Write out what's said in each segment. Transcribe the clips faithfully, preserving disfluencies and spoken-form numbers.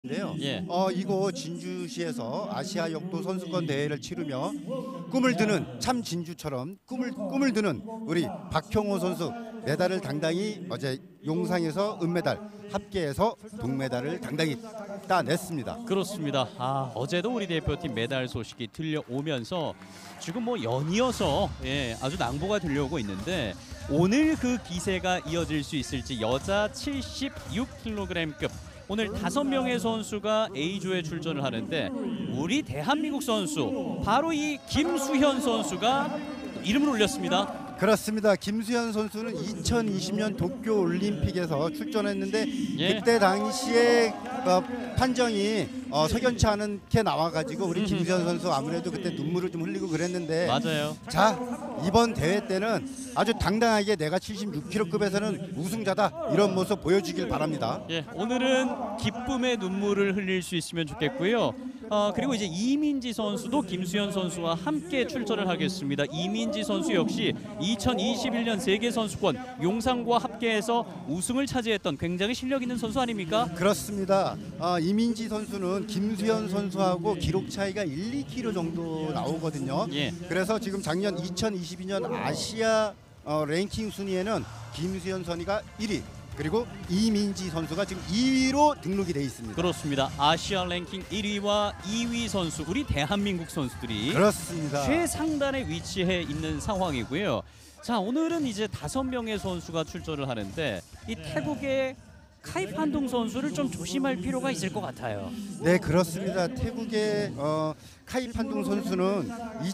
인데요. 예. 어 이곳 진주시에서 아시아 역도 선수권 대회를 치르며 꿈을 드는 참 진주처럼 꿈을 꿈을 드는 우리 박형호 선수 메달을 당당히 어제 용상에서 은메달, 합계에서 동메달을 당당히 따냈습니다. 그렇습니다. 아, 어제도 우리 대표팀 메달 소식이 들려오면서 지금 뭐 연이어서 예, 아주 낭보가 들려오고 있는데 오늘 그 기세가 이어질 수 있을지 여자 칠십육 킬로그램급 오늘 다섯 명의 선수가 A조에 출전을 하는데 우리 대한민국 선수 바로 이 김수현 선수가 이름을 올렸습니다. 그렇습니다. 김수현 선수는 이천이십 년 도쿄 올림픽에서 출전했는데 예. 그때 당시에 어, 판정이 어, 석연치 않게 나와가지고 우리 김수현 선수 아무래도 그때 눈물을 좀 흘리고 그랬는데 맞아요. 자 이번 대회 때는 아주 당당하게 내가 칠십육 킬로급에서는 우승자다 이런 모습 보여주길 바랍니다. 예, 오늘은 기쁨의 눈물을 흘릴 수 있으면 좋겠고요. 어, 그리고 이제 이민지 선수도 김수현 선수와 함께 출전을 하겠습니다. 이민지 선수 역시 이천이십일 년 세계선수권 용상과 합계해서 우승을 차지했던 굉장히 실력 있는 선수 아닙니까? 그렇습니다. 어, 이민지 선수는 김수현 선수하고 기록 차이가 일, 이 킬로그램 정도 나오거든요. 예. 그래서 지금 작년 이천이십이 년 아시아 어, 랭킹 순위에는 김수현 선수가 일 위 그리고 이민지 선수가 지금 이 위로 등록이 돼 있습니다. 그렇습니다. 아시아 랭킹 일 위와 이 위 선수 우리 대한민국 선수들이 그렇습니다. 최상단에 위치해 있는 상황이고요. 자, 오늘은 이제 다섯 명의 선수가 출전을 하는데 이 태국의 카이판둥 선수를 좀 조심할 필요가 있을 것 같아요. 네, 그렇습니다. 태국의 어, 카이판둥 선수는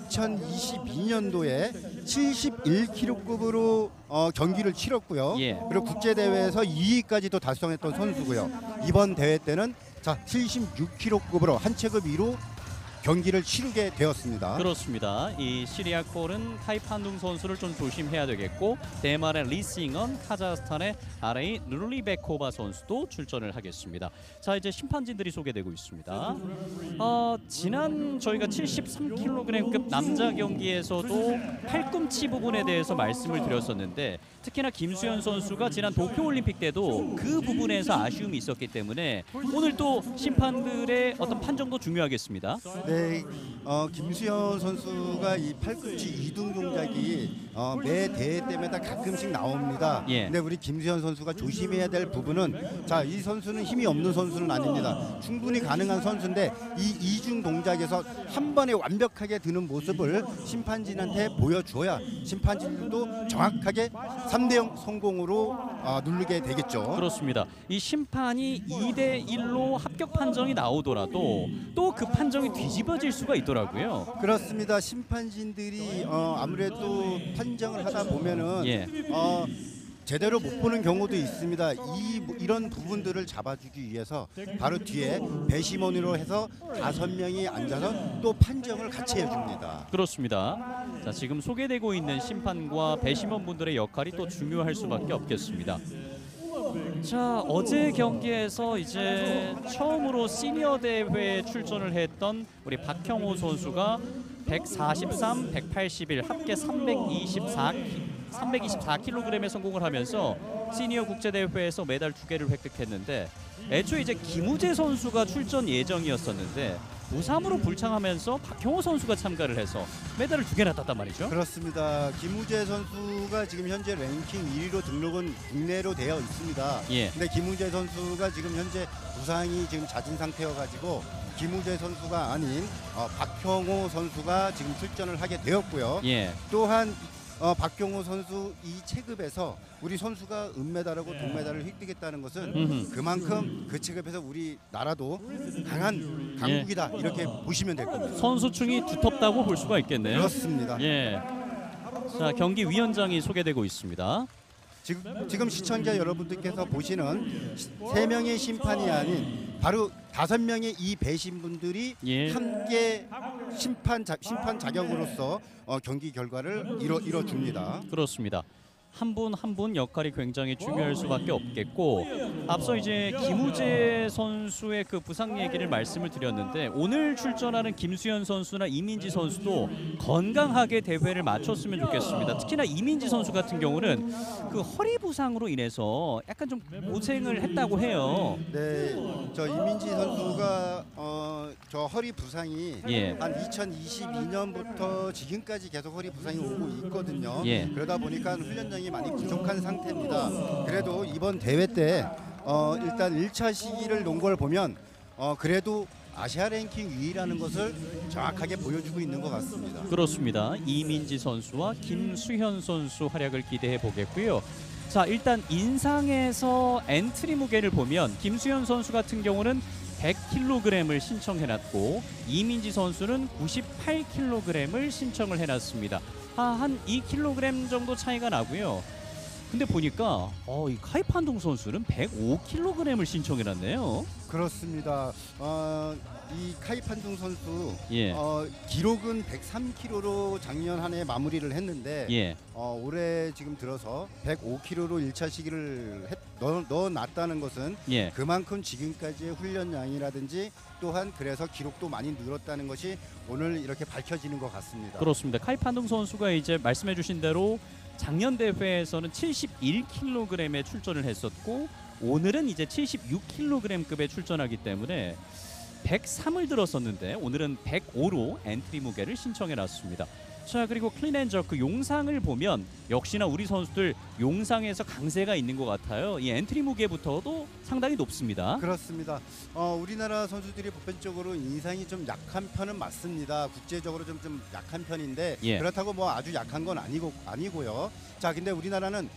이천이십이 년도에 칠십일 킬로급으로 어, 경기를 치렀고요. 예. 그리고 국제 대회에서 이 위까지도 달성했던 선수고요. 이번 대회 때는 자 칠십육 킬로급으로 한 체급 위로 경기를 치르게 되었습니다. 그렇습니다. 이 시리아 콜은 카이판둥 선수를 좀 조심해야 되겠고 대만의 리싱언, 카자흐스탄의 아레이 누르리베코바 선수도 출전을 하겠습니다. 자, 이제 심판진들이 소개되고 있습니다. 어, 지난 저희가 칠십삼 킬로그램급 남자 경기에서도 팔꿈치 부분에 대해서 말씀을 드렸었는데 특히나 김수현 선수가 지난 도쿄올림픽 때도 그 부분에서 아쉬움이 있었기 때문에 오늘 또 심판들의 어떤 판정도 중요하겠습니다. 네, 어, 김수현 선수가 이 팔꿈치 이동 동작이 어, 매 대회 때마다 가끔씩 나옵니다. 예. 근데 우리 김수현 선수가 조심해야 될 부분은 자, 이 선수는 힘이 없는 선수는 아닙니다. 충분히 가능한 선수인데 이 이중 동작에서 한 번에 완벽하게 드는 모습을 심판진한테 보여줘야 심판진들도 정확하게 삼 대 영 성공으로 어, 누르게 되겠죠. 그렇습니다. 이 심판이 이 대 일로 합격 판정이 나오더라도 또 그 판정이 뒤집어질 수가 있더라고요. 그렇습니다. 심판진들이 어, 아무래도 판정을 하다 보면은 예. 어, 제대로 못 보는 경우도 있습니다. 이 이런 부분들을 잡아주기 위해서 바로 뒤에 배심원으로 해서 다섯 명이 앉아서 또 판정을 같이 해줍니다. 그렇습니다. 자, 지금 소개되고 있는 심판과 배심원분들의 역할이 또 중요할 수밖에 없겠습니다. 자, 어제 경기에서 이제 처음으로 시니어 대회에 출전을 했던 우리 박형호 선수가 백사십삼, 백팔십일 합계 삼백이십사 킬로그램에 성공을 하면서 시니어 국제대회에서 메달 두 개를 획득했는데 애초에 이제 김우재 선수가 출전 예정이었었는데 부상으로 불창하면서 박형호 선수가 참가를 해서 메달을 두 개나 땄단 말이죠. 그렇습니다. 김우재 선수가 지금 현재 랭킹 일 위로 등록은 국내로 되어 있습니다. 예. 근데 김우재 선수가 지금 현재 부상이 지금 잦은 상태여가지고 김우재 선수가 아닌 어, 박형호 선수가 지금 출전을 하게 되었고요. 예. 또한 어, 박경호 선수 이 체급에서 우리 선수가 은메달하고 동메달을 획득했다는 것은 음흠. 그만큼 그 체급에서 우리 나라도 강한 강국이다 예. 이렇게 보시면 될 겁니다. 선수층이 두텁다고 볼 수가 있겠네요. 그렇습니다. 예. 자, 경기 위원장이 소개되고 있습니다. 지금, 지금 시청자 여러분들께서 보시는 세 명의 심판이 아닌 바로 다섯 명의 이 배심분들이 예. 함께 심판 자, 심판 자격으로서 어, 경기 결과를 이뤄 이뤄 줍니다. 그렇습니다. 한 분 한 분 역할이 굉장히 중요할 수밖에 없겠고, 앞서 이제 김우재 선수의 그 부상 얘기를 말씀을 드렸는데, 오늘 출전하는 김수현 선수나 이민지 선수도 건강하게 대회를 마쳤으면 좋겠습니다. 특히나 이민지 선수 같은 경우는 그 허리 부상으로 인해서 약간 좀 고생을 했다고 해요. 네, 저 이민지 선수가 어, 저 허리 부상이 예. 한 이천이십이 년부터 지금까지 계속 허리 부상이 오고 있거든요. 예. 그러다 보니까 훈련량이 많이 부족한 상태입니다. 그래도 이번 대회 때 어, 일단 일 차 시기를 놓은 걸 보면 어, 그래도 아시아 랭킹 위 위라는 것을 정확하게 보여주고 있는 것 같습니다. 그렇습니다. 이민지 선수와 김수현 선수 활약을 기대해 보겠고요. 자, 일단 인상에서 엔트리 무게를 보면 김수현 선수 같은 경우는 백 킬로그램을 신청해놨고, 이민지 선수는 구십팔 킬로그램을 신청을 해놨습니다. 아, 한 이 킬로그램 정도 차이가 나고요. 근데 보니까 어, 이 카이판동 선수는 백오 킬로그램을 신청해놨네요. 그렇습니다. 어, 이 카이판둥 선수 예. 어, 기록은 백삼 킬로그램로 작년 한 해 마무리를 했는데 예. 어, 올해 지금 들어서 백오 킬로그램로 일 차 시기를 했, 넣어, 넣어놨다는 것은 예. 그만큼 지금까지의 훈련량이라든지 또한 그래서 기록도 많이 늘었다는 것이 오늘 이렇게 밝혀지는 것 같습니다. 그렇습니다. 카이판동 선수가 이제 말씀해주신 대로 작년 대회에서는 칠십일 킬로그램에 출전을 했었고, 오늘은 이제 칠십육 킬로그램급에 출전하기 때문에 백삼을 들었었는데 오늘은 백오로 엔트리 무게를 신청해놨습니다. 자, 그리고 클린앤저크 용상을 보면 역시나 우리 선수들 용상에서 강세가 있는 것 같아요. 이 엔트리 무게부터도 상당히 높습니다. 그렇습니다. 어, 우리나라 선수들이 보편적으로 인상이 좀 약한 편은 맞습니다. 국제적으로 좀, 좀 약한 편인데 예. 그렇다고 뭐 아주 약한 건 아니고 아니고요. 자, 근데 우리나라는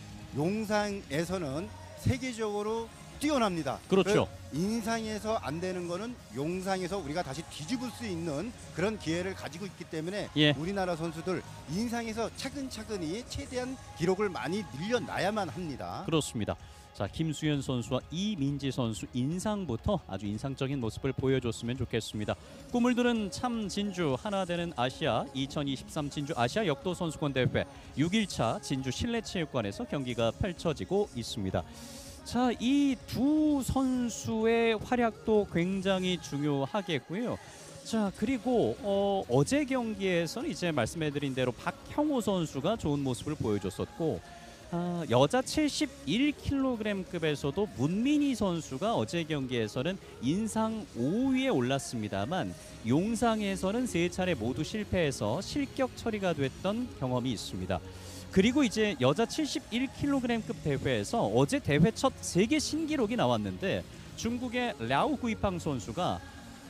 용상에서는 세계적으로 뛰어납니다. 그렇죠. 인상에서 안 되는 거는 용상에서 우리가 다시 뒤집을 수 있는 그런 기회를 가지고 있기 때문에 예. 우리나라 선수들 인상에서 차근차근히 최대한 기록을 많이 늘려놔야만 합니다. 그렇습니다. 자, 김수현 선수와 이민지 선수 인상부터 아주 인상적인 모습을 보여줬으면 좋겠습니다. 꿈을 드는 참 진주 하나 되는 아시아 이천이십삼 진주 아시아 역도 선수권 대회 육 일차 진주 실내체육관에서 경기가 펼쳐지고 있습니다. 자, 이 두 선수의 활약도 굉장히 중요하겠고요. 자, 그리고 어, 어제 경기에서는 이제 말씀해드린 대로 박형호 선수가 좋은 모습을 보여줬었고, 아, 여자 칠십일 킬로그램급에서도 문민희 선수가 어제 경기에서는 인상 오 위에 올랐습니다만 용상에서는 세 차례 모두 실패해서 실격 처리가 됐던 경험이 있습니다. 그리고 이제 여자 칠십일 킬로그램급 대회에서 어제 대회 첫 세계 신기록이 나왔는데 중국의 랴오 구이팡 선수가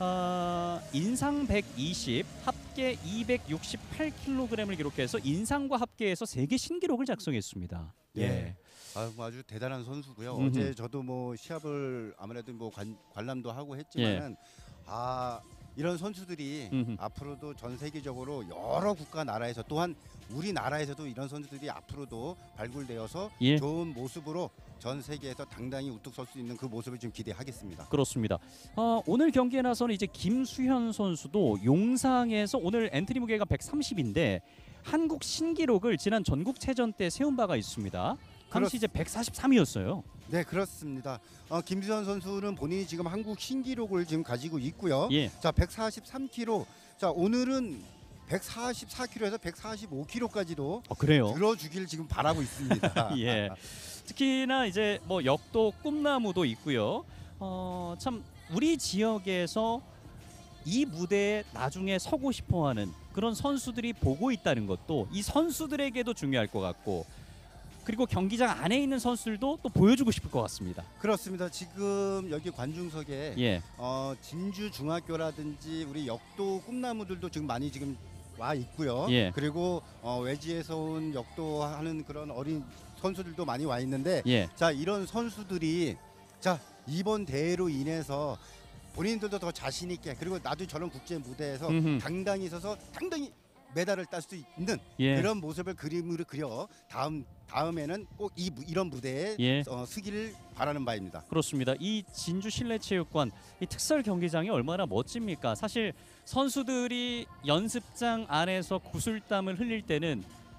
아, 인상 백이십, 합계 이백육십팔 킬로그램을 기록해서 인상과 합계해서 세계 신기록을 작성했습니다. 예. 예. 아, 뭐 아주 대단한 선수고요. 음흠. 어제 저도 뭐 시합을 아무래도 뭐 관, 관람도 하고 했지만은 아, 이런 선수들이 음흠. 앞으로도 전 세계적으로 여러 국가 나라에서 또한 우리나라에서도 이런 선수들이 앞으로도 발굴되어서 예. 좋은 모습으로 전 세계에서 당당히 우뚝 설 수 있는 그 모습을 좀 기대하겠습니다. 그렇습니다. 어, 오늘 경기에 나서는 이제 김수현 선수도 용상에서 오늘 엔트리 무게가 백삼십인데 한국 신기록을 지난 전국체전 때 세운 바가 있습니다. 당시 이제 백사십삼이었어요. 네, 그렇습니다. 어, 김수현 선수는 본인이 지금 한국 신기록을 지금 가지고 있고요. 예. 자, 백사십삼 킬로그램. 자, 오늘은 백사십사 킬로그램에서 백사십오 킬로그램까지도 어, 그래요. 들어주길 지금 바라고 있습니다. 예. 특히나 이제 뭐 역도 꿈나무도 있고요. 어, 참 우리 지역에서 이 무대에 나중에 서고 싶어하는 그런 선수들이 보고 있다는 것도 이 선수들에게도 중요할 것 같고, 그리고 경기장 안에 있는 선수들도 또 보여주고 싶을 것 같습니다. 그렇습니다. 지금 여기 관중석에 예. 어, 진주 중학교라든지 우리 역도 꿈나무들도 지금 많이 지금 와 있고요. 예. 그리고 어, 외지에서 온 역도하는 그런 어린 선수들도 많이 와 있는데, 예. 자, 이런 선수들이 자, 이번 대회로 인해서 본인들도 더 자신 있게, 그리고 나도 저런 국제 무대에서 음흠. 당당히 서서 당당히 메달을 딸 수 있는 예. 그런 모습을 그림으로 그려 다음 다음에는 꼭 이 이런 무대에 예. 어, 서기를 바라는 바입니다. 그렇습니다. 이 진주 실내체육관 이 특설 경기장이 얼마나 멋집니까? 사실 선수들이 연습장 안에서 구슬땀을 흘릴 때는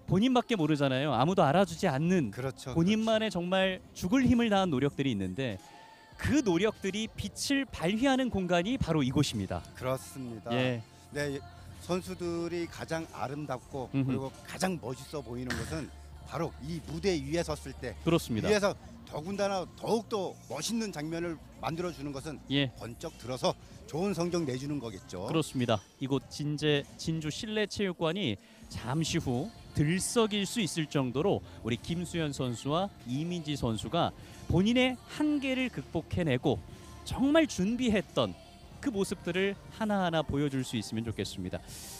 본인밖에 모르잖아요. 아무도 알아주지 않는 그렇죠. 본인만의 정말 죽을 힘을 다한 노력들이 있는데 그 노력들이 빛을 발휘하는 공간이 바로 이곳입니다. 그렇습니다. 예. 네, 선수들이 가장 아름답고 음흠. 그리고 가장 멋있어 보이는 것은 바로 이 무대 위에 섰을 때 그렇습니다. 위에서 더군다나 더욱더 멋있는 장면을 만들어주는 것은 예. 번쩍 들어서 좋은 성적 내주는 거겠죠. 그렇습니다. 이곳 진제 진주 실내체육관이 잠시 후 들썩일 수 있을 정도로 우리 김수현 선수와 이민지 선수가 본인의 한계를 극복해내고 정말 준비했던 그 모습들을 하나하나 보여줄 수 있으면 좋겠습니다.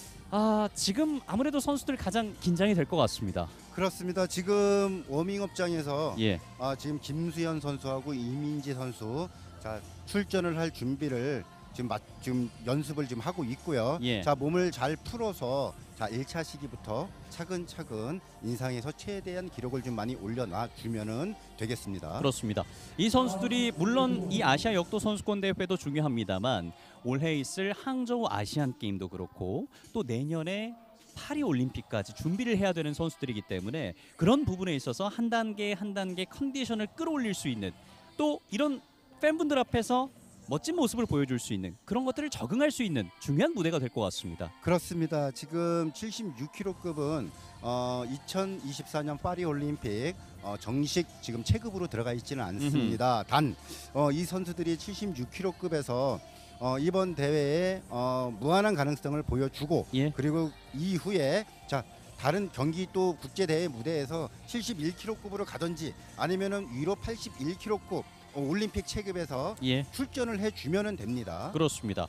아, 지금 아무래도 선수들 가장 긴장이 될 것 같습니다. 그렇습니다. 지금 워밍업장에서 예. 아, 지금 김수현 선수하고 이민지 선수 자 출전을 할 준비를 지금 마, 지금 연습을 지금 하고 있고요. 예. 자 몸을 잘 풀어서 자 일 차 시기부터 차근차근 인상에서 최대한 기록을 좀 많이 올려놔 주면은 되겠습니다. 그렇습니다. 이 선수들이 물론 이 아시아 역도 선수권 대회도 중요합니다만 올해 있을 항저우 아시안 게임도 그렇고 또 내년에 파리 올림픽까지 준비를 해야 되는 선수들이기 때문에 그런 부분에 있어서 한 단계 한 단계 컨디션을 끌어올릴 수 있는 또 이런 팬분들 앞에서 멋진 모습을 보여줄 수 있는 그런 것들을 적응할 수 있는 중요한 무대가 될 것 같습니다. 그렇습니다. 지금 칠십육 킬로급은 어, 이천이십사 년 파리 올림픽 어, 정식 지금 체급으로 들어가 있지는 않습니다. 단 어, 이 선수들이 칠십육 킬로급에서 어, 이번 대회에 어, 무한한 가능성을 보여주고 예. 그리고 이후에 자 다른 경기 또 국제 대회 무대에서 칠십일 킬로급으로 가든지 아니면은 위로 팔십일 킬로급 어, 올림픽 체급에서 예. 출전을 해주면은 됩니다. 그렇습니다.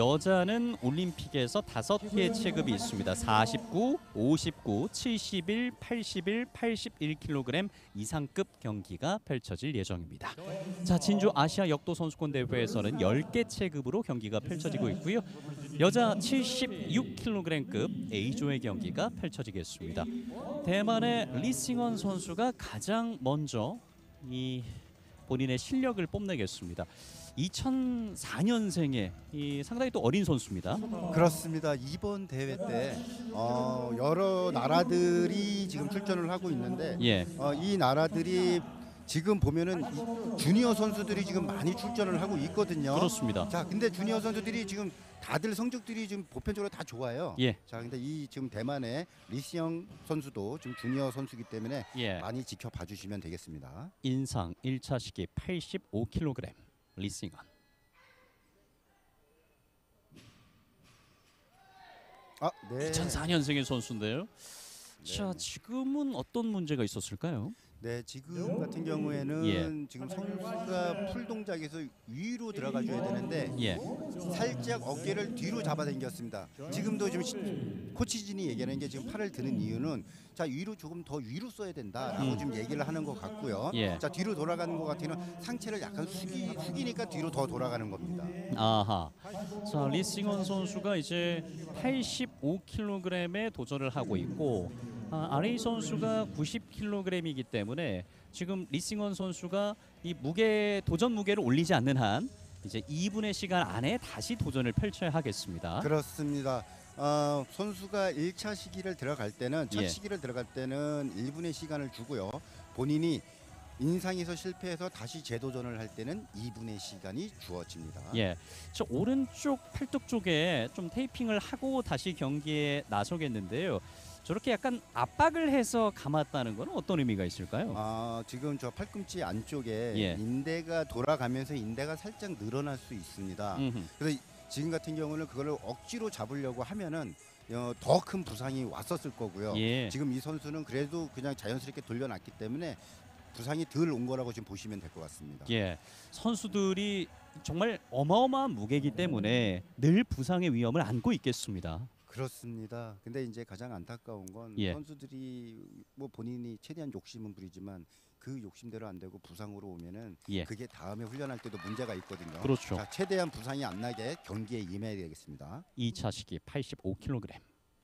여자는 올림픽에서 다섯 개 체급이 있습니다. 사십구, 오십구, 칠십일, 팔십일, 팔십일 킬로그램 이상급 경기가 펼쳐질 예정입니다. 자, 진주 아시아 역도 선수권 대회에서는 열 개 체급으로 경기가 펼쳐지고 있고요. 여자 칠십육 킬로그램급 A조의 경기가 펼쳐지겠습니다. 대만의 리싱언 선수가 가장 먼저 이 본인의 실력을 뽐내겠습니다. 이천사 년생의 이 상당히 또 어린 선수입니다. 그렇습니다. 이번 대회 때 어, 여러 나라들이 지금 출전을 하고 있는데 예. 어, 이 나라들이 지금 보면은 이 주니어 선수들이 지금 많이 출전을 하고 있거든요. 그렇습니다. 자, 근데 주니어 선수들이 지금 다들 성적들이 지금 보편적으로 다 좋아요. 예. 자, 근데 이 지금 대만의 리시영 선수도 지금 주니어 선수이기 때문에 예. 많이 지켜봐 주시면 되겠습니다. 인상 일 차 시기 팔십오 킬로그램 리싱언. 아, 네. 이천사 년생의 선수인데요. 네. 자, 지금은 어떤 문제가 있었을까요? 네, 지금 같은 경우에는 예. 지금 선수가 풀 동작에서 위로 들어가줘야 되는데 예. 살짝 어깨를 뒤로 잡아당겼습니다. 지금도 지금 시, 코치진이 얘기하는 게 지금 팔을 드는 이유는 자 위로 조금 더 위로 써야 된다라고 음. 지금 얘기를 하는 것 같고요. 예. 자 뒤로 돌아가는 것 같으면 상체를 약간 숙이, 숙이니까 뒤로 더 돌아가는 겁니다. 아하. 자, 리싱언 선수가 이제 팔십오 킬로그램에 도전을 하고 있고 아, 아레이 선수가 구십 킬로그램이기 때문에 지금 리싱언 선수가 이 무게 도전 무게를 올리지 않는 한 이제 이 분의 시간 안에 다시 도전을 펼쳐야 하겠습니다. 그렇습니다. 어, 선수가 일 차 시기를 들어갈 때는 첫 예. 시기를 들어갈 때는 일 분의 시간을 주고요. 본인이 인상에서 실패해서 다시 재도전을 할 때는 이 분의 시간이 주어집니다. 예, 저 오른쪽 팔뚝 쪽에 좀 테이핑을 하고 다시 경기에 나서겠는데요. 저렇게 약간 압박을 해서 감았다는 건 어떤 의미가 있을까요? 아, 지금 저 팔꿈치 안쪽에 예. 인대가 돌아가면서 인대가 살짝 늘어날 수 있습니다. 음흠. 그래서 지금 같은 경우는 그걸 억지로 잡으려고 하면은 어, 더 큰 부상이 왔었을 거고요. 예. 지금 이 선수는 그래도 그냥 자연스럽게 돌려놨기 때문에 부상이 덜 온 거라고 지금 보시면 될 것 같습니다. 예, 선수들이 정말 어마어마한 무게이기 때문에 늘 부상의 위험을 안고 있겠습니다. 그렇습니다. 근데 이제 가장 안타까운 건 예. 선수들이 뭐 본인이 최대한 욕심은 부리지만 그 욕심대로 안 되고 부상으로 오면은 예. 그게 다음에 훈련할 때도 문제가 있거든요. 그렇죠. 자, 최대한 부상이 안 나게 경기에 임해야 되겠습니다. 이 차 시기 팔십오 킬로그램.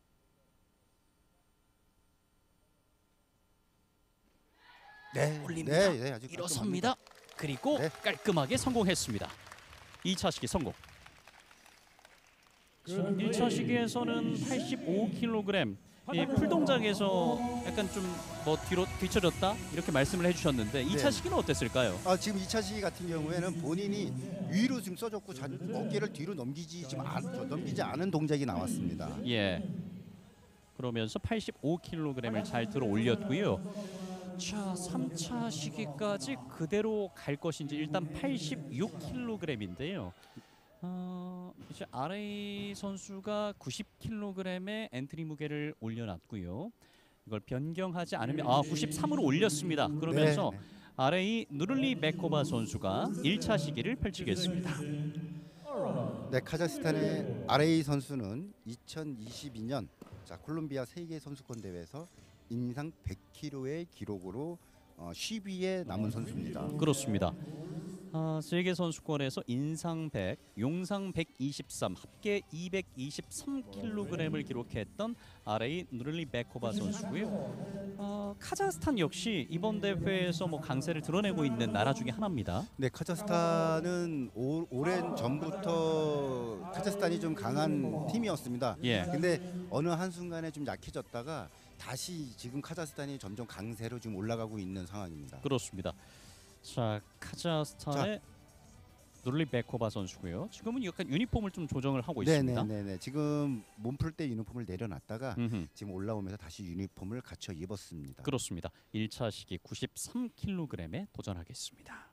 네, 올립니다. 네, 네, 아주 일어섭니다. 그리고 네. 깔끔하게 성공했습니다. 이 차 시기 성공. 일 차 시기에서는 팔십오 킬로그램 이 풀 동작에서 약간 좀 뭐 뒤로 뒤쳐졌다 이렇게 말씀을 해주셨는데 이 차 네. 시기는 어땠을까요? 아, 지금 이 차 시기 같은 경우에는 본인이 위로 지금 써줬고 자, 어깨를 뒤로 넘기지 지금 안, 저, 넘기지 않은 동작이 나왔습니다. 예. 그러면서 팔십오 킬로그램을 잘 들어 올렸고요. 자, 삼 차 시기까지 그대로 갈 것인지 일단 팔십육 킬로그램인데요. 어, 이제 알에이 선수가 구십 킬로그램의 엔트리 무게를 올려놨고요. 이걸 변경하지 않으면 아 구십삼으로 올렸습니다. 그러면서 네, 네. 알에이 누를리 메코바 선수가 일 차 시기를 펼치겠습니다. 네, 카자흐스탄의 알에이 선수는 이천이십이 년 자, 콜롬비아 세계 선수권 대회에서 인상 백 킬로그램의 기록으로 어, 십 위에 남은 선수입니다. 그렇습니다. 아, 세계 선수권에서 인상 백, 용상 백이십삼, 합계 이백이십삼 킬로그램을 기록했던 알에이 누를리 메코바 선수고요. 어, 카자흐스탄 역시 이번 대회에서 뭐 강세를 드러내고 있는 나라 중에 하나입니다. 네, 카자흐스탄은 오, 오랜 전부터 카자흐스탄이 좀 강한 팀이었습니다. 예. 근데 어느 한순간에 좀 약해졌다가 다시 지금 카자흐스탄이 점점 강세로 지금 올라가고 있는 상황입니다. 그렇습니다. 자, 카자흐스탄의 누를리 메코바 선수고요. 지금은 약간 유니폼을 좀 조정을 하고 있습니다. 네네네. 지금 몸풀 때 유니폼을 내려놨다가 음흠. 지금 올라오면서 다시 유니폼을 갖춰 입었습니다. 그렇습니다. 일 차 시기 구십삼 킬로그램에 도전하겠습니다.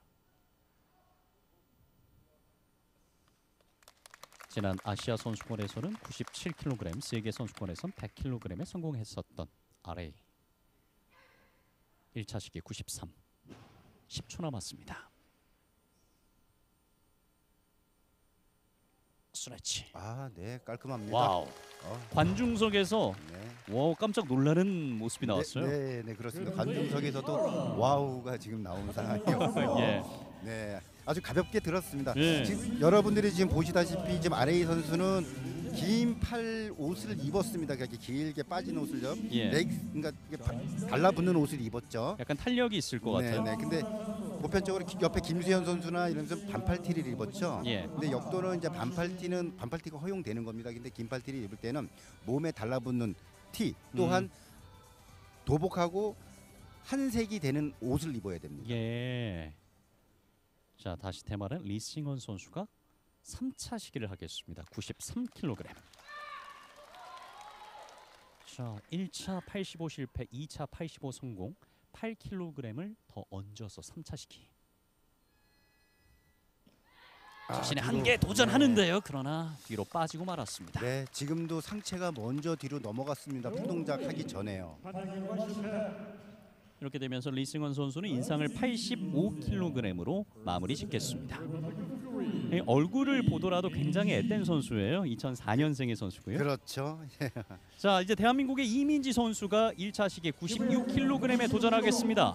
지난 아시아 선수권에서는 구십칠 킬로그램, 세계 선수권에선 백 킬로그램에 성공했었던 알에이. 일 차 시기 구십삼. 십 초 남았습니다. 스트레치. 아, 네, 깔끔합니다. 와우. 어, 관중석에서 네. 와우 깜짝 놀라는 모습이 나왔어요. 네, 네, 네, 그렇습니다. 관중석에서도 와우가 지금 나온 상황이었고요. 예. 네, 아주 가볍게 들었습니다. 예. 지금 여러분들이 지금 보시다시피 지금 알에이 선수는 긴 팔 옷을 입었습니다. 이렇게 길게 빠진 옷을 좀, 예. 네, 그러니까 이게 바- 달라붙는 옷을 입었죠. 약간 탄력이 있을 것 네, 같아요. 네. 근데 보편적으로 기- 옆에 김수현 선수나 이런 선 반팔티를 입었죠. 예. 근데 역도는 이제 반팔티는 반팔티가 허용되는 겁니다. 근데 긴팔티를 입을 때는 몸에 달라붙는 티 또한 음. 도복하고 한색이 되는 옷을 입어야 됩니다. 예. 자, 다시 테마는 리싱원 선수가 삼 차 시기를 하겠습니다. 구십삼 킬로그램. 자, 일 차 팔십오 실패, 이 차 팔십오 성공. 팔 킬로그램을 더 얹어서 삼 차 시기. 자신의 뒤로, 한계에 도전하는데요. 그러나 뒤로 빠지고 말았습니다. 네, 지금도 상체가 먼저 뒤로 넘어갔습니다. 풀동작 하기 전에요. 이렇게 되면서 리승원 선수는 인상을 팔십오 킬로그램으로 마무리 짓겠습니다. 이 얼굴을 보더라도 굉장히 앳된 선수예요. 이천사 년생의 선수고요. 그렇죠. 자, 이제 대한민국의 이민지 선수가 일 차 시기 구십육 킬로그램에 도전하겠습니다.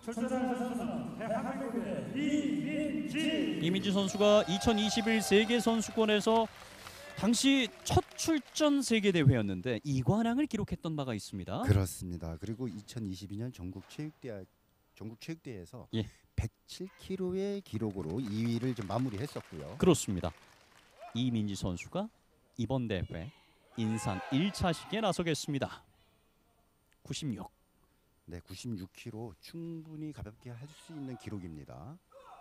이민지 선수가 이천이십일 세계 선수권에서 당시 첫 출전 세계 대회였는데 이관왕을 기록했던 바가 있습니다. 그렇습니다. 그리고 이천이십이 년 전국 체육대회 전국 체육대회에서 예. 백칠 킬로그램의 기록으로 이 위를 좀 마무리했었고요. 그렇습니다. 이민지 선수가 이번 대회 인상 일 차 시기에 나서겠습니다. 구십육. 네, 구십육 킬로그램 충분히 가볍게 할 수 있는 기록입니다.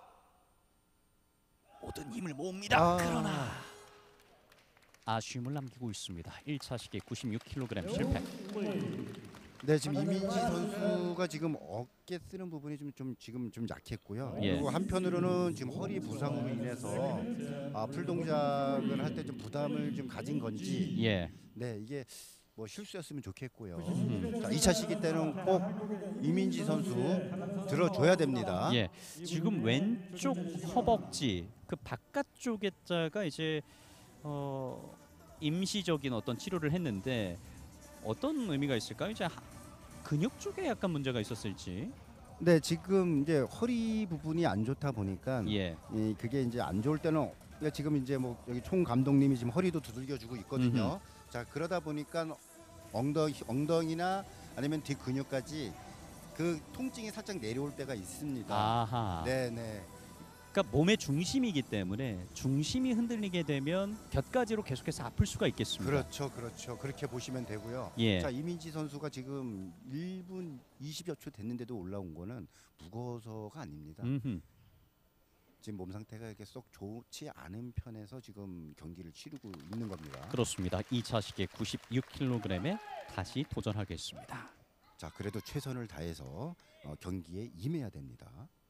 모든 힘을 모읍니다. 아. 그러나 아쉬움을 남기고 있습니다. 일 차 시기 구십육 킬로그램 실패. 네, 지금 이민지 선수가 지금 어깨 쓰는 부분이 좀, 좀 지금 좀 약했고요. 예. 그리고 한편으로는 지금 허리 부상으로 인해서 아, 풀 동작을 할 때 좀 부담을 좀 가진 건지, 예. 네, 이게 뭐 실수였으면 좋겠고요. 음. 자, 이 차 시기 때는 꼭 이민지 선수 들어줘야 됩니다. 예. 지금 왼쪽 허벅지 그 바깥쪽에 자가 이제 어, 임시적인 어떤 치료를 했는데 어떤 의미가 있을까요? 이제 하, 근육 쪽에 약간 문제가 있었을지. 네, 지금 이제 허리 부분이 안 좋다 보니까 예. 이 그게 이제 안 좋을 때는 지금 이제 뭐 여기 총 감독님이 지금 허리도 두들겨주고 있거든요. 음흠. 자, 그러다 보니까 엉덩이 엉덩이나 아니면 뒤 근육까지 그 통증이 살짝 내려올 때가 있습니다. 아하. 네, 네. 그러니까 그러니까 몸의 중심이기 때문에 중심이 흔들리게 되면 곁가지로 계속해서 아플 수가 있겠습니다. 그렇죠, 그렇죠. 그렇게 보시면 되고요. 예. 자, 이민지 선수가 지금 일 분 이십여 초 됐는데도 올라온 거는 무거워서가 아닙니다. 음흠. 지금 몸 상태가 이렇게 썩 좋지 않은 편에서 지금 경기를 치르고 있는 겁니다. 그렇습니다. 이 차 시기에 구십육 킬로그램에 다시 도전하겠습니다. 자, 그래도 최선을 다해서 어, 경기에 임해야 됩니다.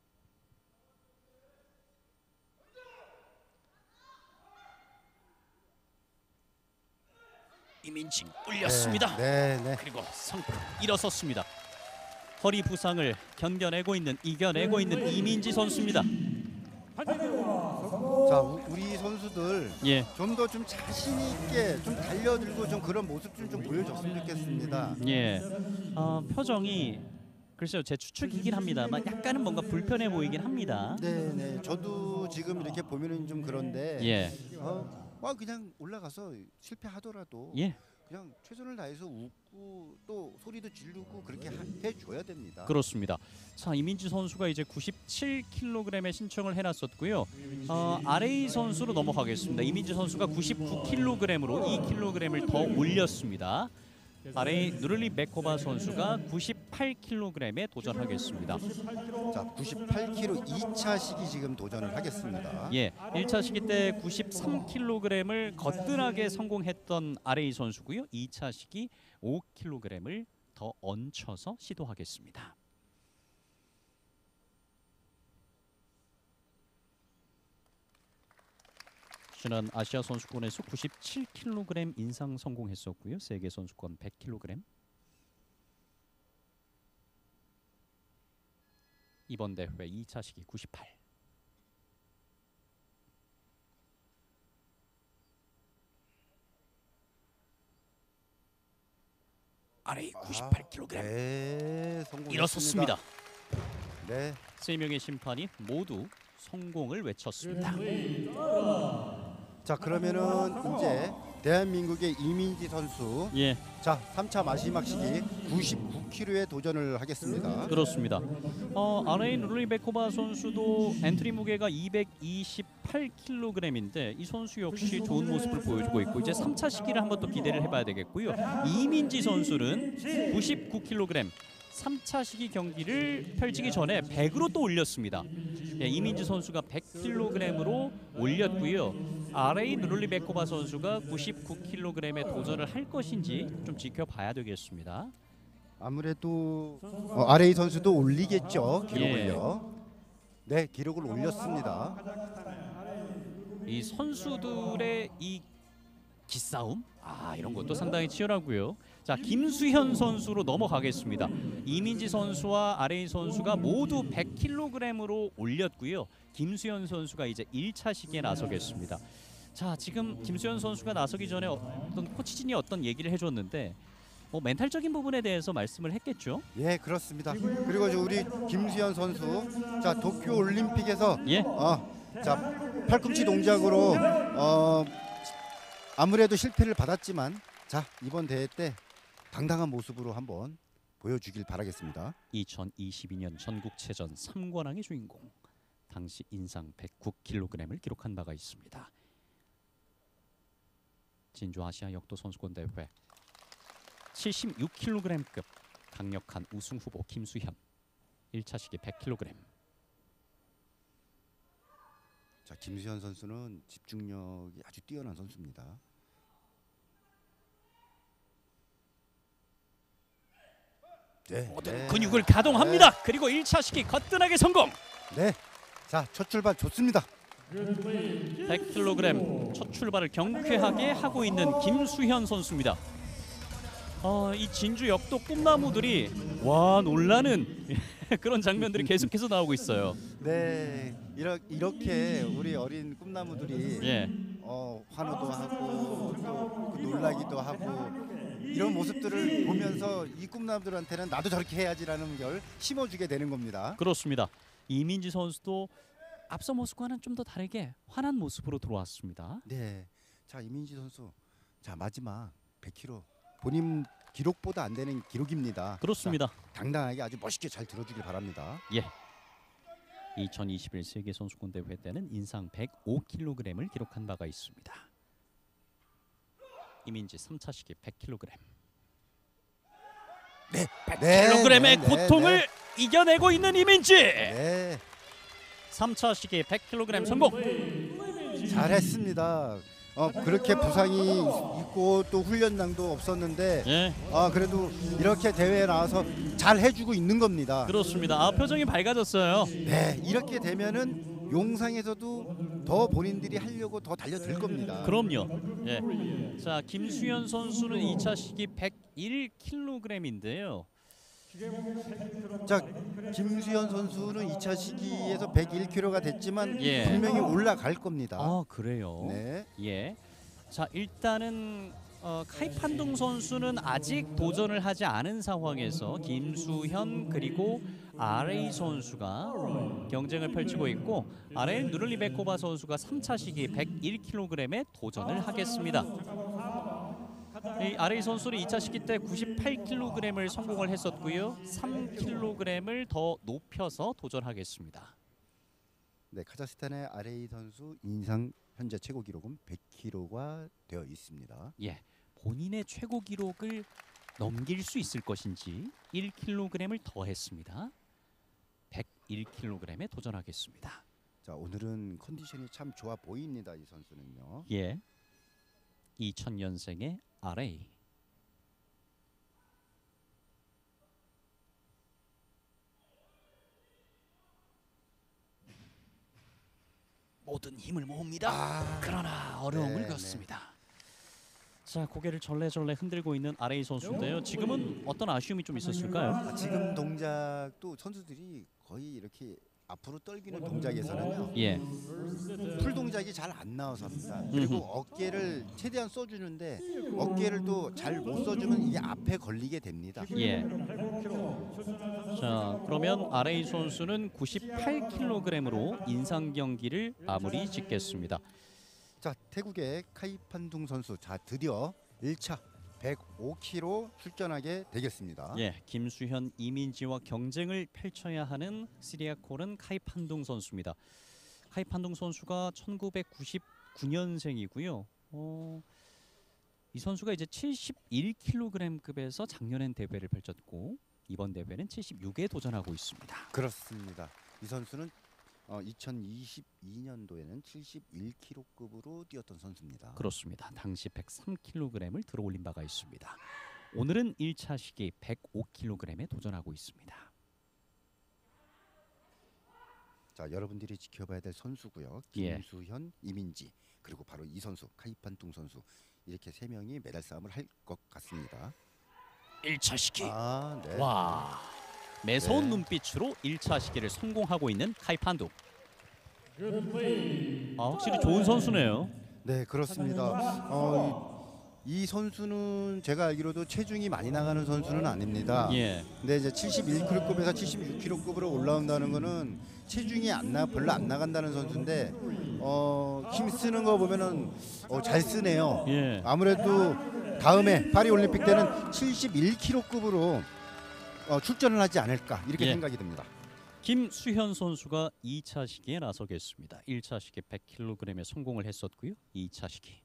이민지 올렸습니다. 네, 네, 네. 그리고 성큼 일어섰습니다. 허리 부상을 견뎌내고 있는 이겨내고 있는 이민지 선수입니다. 자, 우, 우리 선수들 예. 좀 더 좀 자신 있게 좀 달려들고 좀 그런 모습 좀, 좀 보여줬으면 좋겠습니다. 예. 어, 표정이 글쎄요, 제 추측이긴 합니다만 약간은 뭔가 불편해 보이긴 합니다. 네, 네. 저도 지금 이렇게 보면은 좀 그런데 예. 어, 아, 그냥 올라가서 실패하더라도 예. 그냥 최선을 다해서 웃고 또 소리도 지르고 그렇게 하, 해줘야 됩니다. 그렇습니다. 자, 이민지 선수가 이제 구십칠 킬로그램에 신청을 해놨었고요. 어, 알에이 선수로 넘어가겠습니다. 이민지 선수가 구십구 킬로그램으로 이 킬로그램을 더 올렸습니다. 알에이 누를리 메코바 선수가 구십팔 킬로그램에 도전하겠습니다. 자, 구십팔 킬로그램 이 차 시기 지금 도전을 하겠습니다. 예, 일 차 시기 때 구십삼 킬로그램을 거뜬하게 성공했던 알에이 선수고요. 이 차 시기 오 킬로그램을 더 얹혀서 시도하겠습니다. 지난 아시아 선수권에서 구십칠 킬로그램 인상 성공했었고요. 세계 선수권 백 킬로그램. 이번 대회 이 차 시기 구십팔. 아래이 구십팔 킬로그램. 아, 네, 성공했습니다. 일어섰습니다. 네. 세 명의 심판이 모두 성공을 외쳤습니다. 자, 그러면은 이제 대한민국의 이민지 선수 예, 자, 삼 차 마지막 시기 구십구 킬로그램에 도전을 하겠습니다. 그렇습니다. 어, 알에이 누르리베코바 선수도 엔트리 무게가 이백이십팔 킬로그램인데 이 선수 역시 좋은 모습을 보여주고 있고 이제 삼 차 시기를 한번 또 기대를 해봐야 되겠고요. 이민지 선수는 구십구 킬로그램 삼 차 시기 경기를 펼치기 전에 백으로 또 올렸습니다. 예, 이민지 선수가 백 킬로그램으로 올렸고요. 알에이 누를리베코바 선수가 구십구 킬로그램에 도전을 할 것인지 좀 지켜봐야 되겠습니다. 아무래도 어, 알에이 선수도 올리겠죠, 기록을요. 예. 네, 기록을 올렸습니다. 이 선수들의 이 기싸움, 아 이런 것도 상당히 치열하고요. 자, 김수현 선수로 넘어가겠습니다. 이민지 선수와 알에이 선수가 모두 백 킬로그램으로 올렸고요. 김수현 선수가 이제 일 차 시기에 나서겠습니다. 자, 지금 김수현 선수가 나서기 전에 어떤 코치진이 어떤 얘기를 해줬는데 뭐 멘탈적인 부분에 대해서 말씀을 했겠죠. 예, 그렇습니다. 그리고 저 우리 김수현 선수 자, 도쿄 올림픽에서 예. 어, 자, 팔꿈치 동작으로 어, 아무래도 실패를 받았지만 자, 이번 대회 때 당당한 모습으로 한번 보여주길 바라겠습니다. 이천이십이 년 전국체전 삼 관왕의 주인공, 당시 인상 백구 킬로그램을 기록한 바가 있습니다. 진주 아시아 역도 선수권 대회 칠십육 킬로그램급 강력한 우승 후보 김수현, 일 차 시기 백 킬로그램. 자, 김수현 선수는 집중력이 아주 뛰어난 선수입니다. 네, 모든 네. 근육을 가동합니다. 네. 그리고 일 차 시기 거뜬하게 성공. 네, 자, 첫 출발 좋습니다. 백 킬로그램 첫 출발을 경쾌하게 하고 있는 김수현 선수입니다. 어, 이 진주 역도 꿈나무들이 와 놀라는 그런 장면들이 계속해서 나오고 있어요. 네, 이렇게, 이렇게 우리 어린 꿈나무들이 예. 어, 환호도 하고 또 놀라기도 하고 이런 모습들을 보면서 이 꿈나무들한테는 나도 저렇게 해야지라는 걸 심어주게 되는 겁니다. 그렇습니다. 이민지 선수도 앞서 모습과는 좀 더 다르게 환한 모습으로 들어왔습니다. 네, 자, 이민지 선수, 자, 마지막 백 킬로그램 본인 기록보다 안 되는 기록입니다. 그렇습니다. 자, 당당하게 아주 멋있게 잘 들어주길 바랍니다. 예. 이천이십일 세계 선수권 대회 때는 인상 백오 킬로그램을 기록한 바가 있습니다. 이민지 삼 차 시기 백 킬로그램. 네, 백 킬로그램의 네, 네, 고통을 네. 이겨내고 있는 이민지. 네, 삼 차 시기 백 킬로그램 성공. 잘했습니다. 어, 그렇게 부상이 있고 또 훈련량도 없었는데 예, 아 그래도 이렇게 대회에 나와서 잘 해주고 있는 겁니다. 그렇습니다. 아, 표정이 밝아졌어요. 네, 이렇게 되면은 용상에서도 더 본인들이 하려고 더 달려들 겁니다. 그럼요. 예. 자, 김수현 선수는 이 차 시기 백일 킬로그램인데요. 자, 김수현 선수는 이 차 시기에서 백일 킬로그램가 됐지만 예. 분명히 올라갈 겁니다. 아, 그래요. 네. 예. 자, 일단은 어, 카이판둥 선수는 아직 도전을 하지 않은 상황에서 김수현 그리고 알에이 선수가 경쟁을 펼치고 있고, 알에이 누를리베코바 선수가 삼 차 시기 백일 킬로그램에 도전을 하겠습니다. 이 알에이 선수는 이 차 시기 때 구십팔 킬로그램을 성공을 했었고요. 삼 킬로그램을 더 높여서 도전하겠습니다. 네, 카자흐스탄의 알에이 선수 인상 현재 최고 기록은 백 킬로그램가 되어 있습니다. 예, 본인의 최고 기록을 넘길 수 있을 것인지 일 킬로그램을 더했습니다. 백일 킬로그램에 도전하겠습니다. 자, 오늘은 컨디션이 참 좋아 보입니다. 이 선수는요. 예, 이천 년생의 알에이. 모든 힘을 모읍니다. 아, 그러나 어려움을 네, 겪습니다. 자, 고개를 절레절레 흔들고 있는 알에이 선수인데요. 지금은 어떤 아쉬움이 좀 있었을까요? 아, 지금 동작도 선수들이 거의 이렇게 앞으로 떨기는 동작에서는요. 예, 풀 동작이 잘 안 나와서입니다. 그리고 음흠. 어깨를 최대한 써주는데 어깨를 또 잘 못 써주면 이게 앞에 걸리게 됩니다. 예. 자, 그러면 알에이 선수는 구십팔 킬로그램으로 인상 경기를 마무리 짓겠습니다. 자, 태국의 카이판둥 선수, 자 드디어 일 차 백오 킬로그램 출전하게 되겠습니다. 예, 김수현, 이민지와 경쟁을 펼쳐야 하는 시리아콜은 카이판둥 선수입니다. 카이판둥 선수가 천구백구십구 년생이고요. 어, 이 선수가 이제 칠십일 킬로그램급에서 작년엔 대회를 펼쳤고 이번 대회는 칠십육에 도전하고 있습니다. 그렇습니다. 이 선수는 어, 이천이십이 년도에는 칠십일 킬로그램급으로 뛰었던 선수입니다. 그렇습니다. 당시 백삼 킬로그램을 들어올린 바가 있습니다. 오늘은 일 차 시기 백오 킬로그램에 도전하고 있습니다. 자, 여러분들이 지켜봐야 될 선수고요. 예. 김수현, 이민지, 그리고 바로 이 선수 카이판둥 선수, 이렇게 세 명이 메달 싸움을 할 것 같습니다. 일 차 시기. 아, 네. 와, 매서운 네. 눈빛으로 일 차 시기를 성공하고 있는 카이판둥. 아, 확실히 좋은 선수네요. 네, 그렇습니다. 어, 이, 이 선수는 제가 알기로도 체중이 많이 나가는 선수는 아닙니다. 예, 근데 이제 칠십일 킬로그램급에서 칠십육 킬로그램급으로 올라온다는 거는 체중이 안 나, 별로 안 나간다는 선수인데 어, 힘 쓰는 거 보면은 어, 잘 쓰네요. 예. 아무래도 다음에 파리 올림픽 때는 칠십일 킬로그램급으로 어, 출전을 하지 않을까 이렇게 예. 생각이 듭니다. 김수현 선수가 이 차 시기에 나서겠습니다. 일 차 시기 백 킬로그램에 성공을 했었고요. 이 차 시기.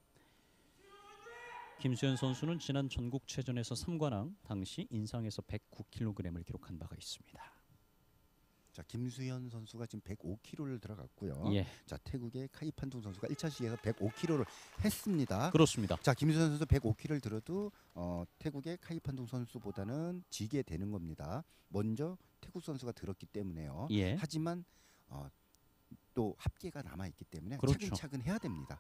김수현 선수는 지난 전국체전에서 삼 관왕, 당시 인상에서 백구 킬로그램을 기록한 바가 있습니다. 자, 김수현 선수가 지금 백오 킬로그램를 들어갔고요. 예, 자, 태국의 카이판둥 선수가 일 차 시기에서 백오 킬로그램를 했습니다. 그렇습니다. 자, 김수현 선수 백오 킬로그램를 들어도 어, 태국의 카이판둥 선수보다는 지게 되는 겁니다. 먼저 태국 선수가 들었기 때문에요. 예, 하지만 어, 또 합계가 남아 있기 때문에 그렇죠. 차근차근 해야 됩니다.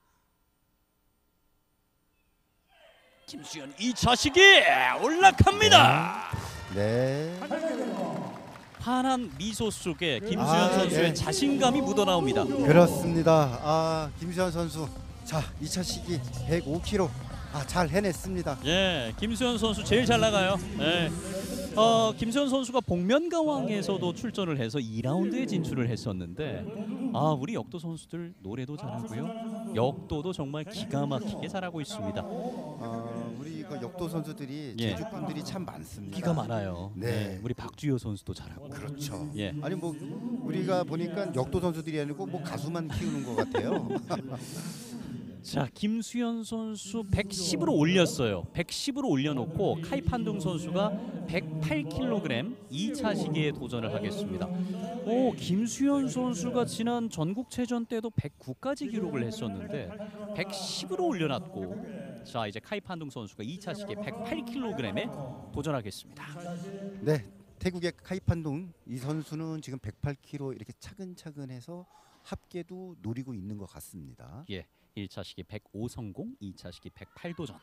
김수현 이 차 시기 올라갑니다. 네. 환한 미소 속에 김수현 아, 선수의 네. 자신감이 묻어나옵니다. 그렇습니다. 아, 김수현 선수. 자, 이 차 시기 백오 킬로그램. 아, 잘 해냈습니다. 예, 김수현 선수 제일 잘 나가요. 예. 어, 김수현 선수가 복면가왕에서도 출전을 해서 이 라운드에 진출을 했었는데 아, 우리 역도 선수들 노래도 잘하고요. 역도도 정말 기가 막히게 잘하고 있습니다. 어, 우리 그 역도 선수들이 예. 제주 분들이 참 많습니다. 기가 많아요. 네. 네, 우리 박주효 선수도 잘하고. 그렇죠. 예. 아니 뭐 우리가 보니까 역도 선수들이 아니고 뭐 가수만 키우는 것 같아요. 자, 김수현 선수 백십으로 올렸어요. 백십으로 올려놓고 카이판둥 선수가 백팔 킬로그램 이 차 시기에 도전을 하겠습니다. 오, 김수현 선수가 지난 전국체전 때도 백구까지 기록을 했었는데 백십으로 올려놨고, 자 이제 카이판둥 선수가 이 차 시기에 백팔 킬로그램에 도전하겠습니다. 네, 태국의 카이판둥 이 선수는 지금 백팔 킬로그램 이렇게 차근차근해서 합계도 노리고 있는 것 같습니다. 예, 일 차 시기 백오 성공, 이 차 시기 백팔 도전.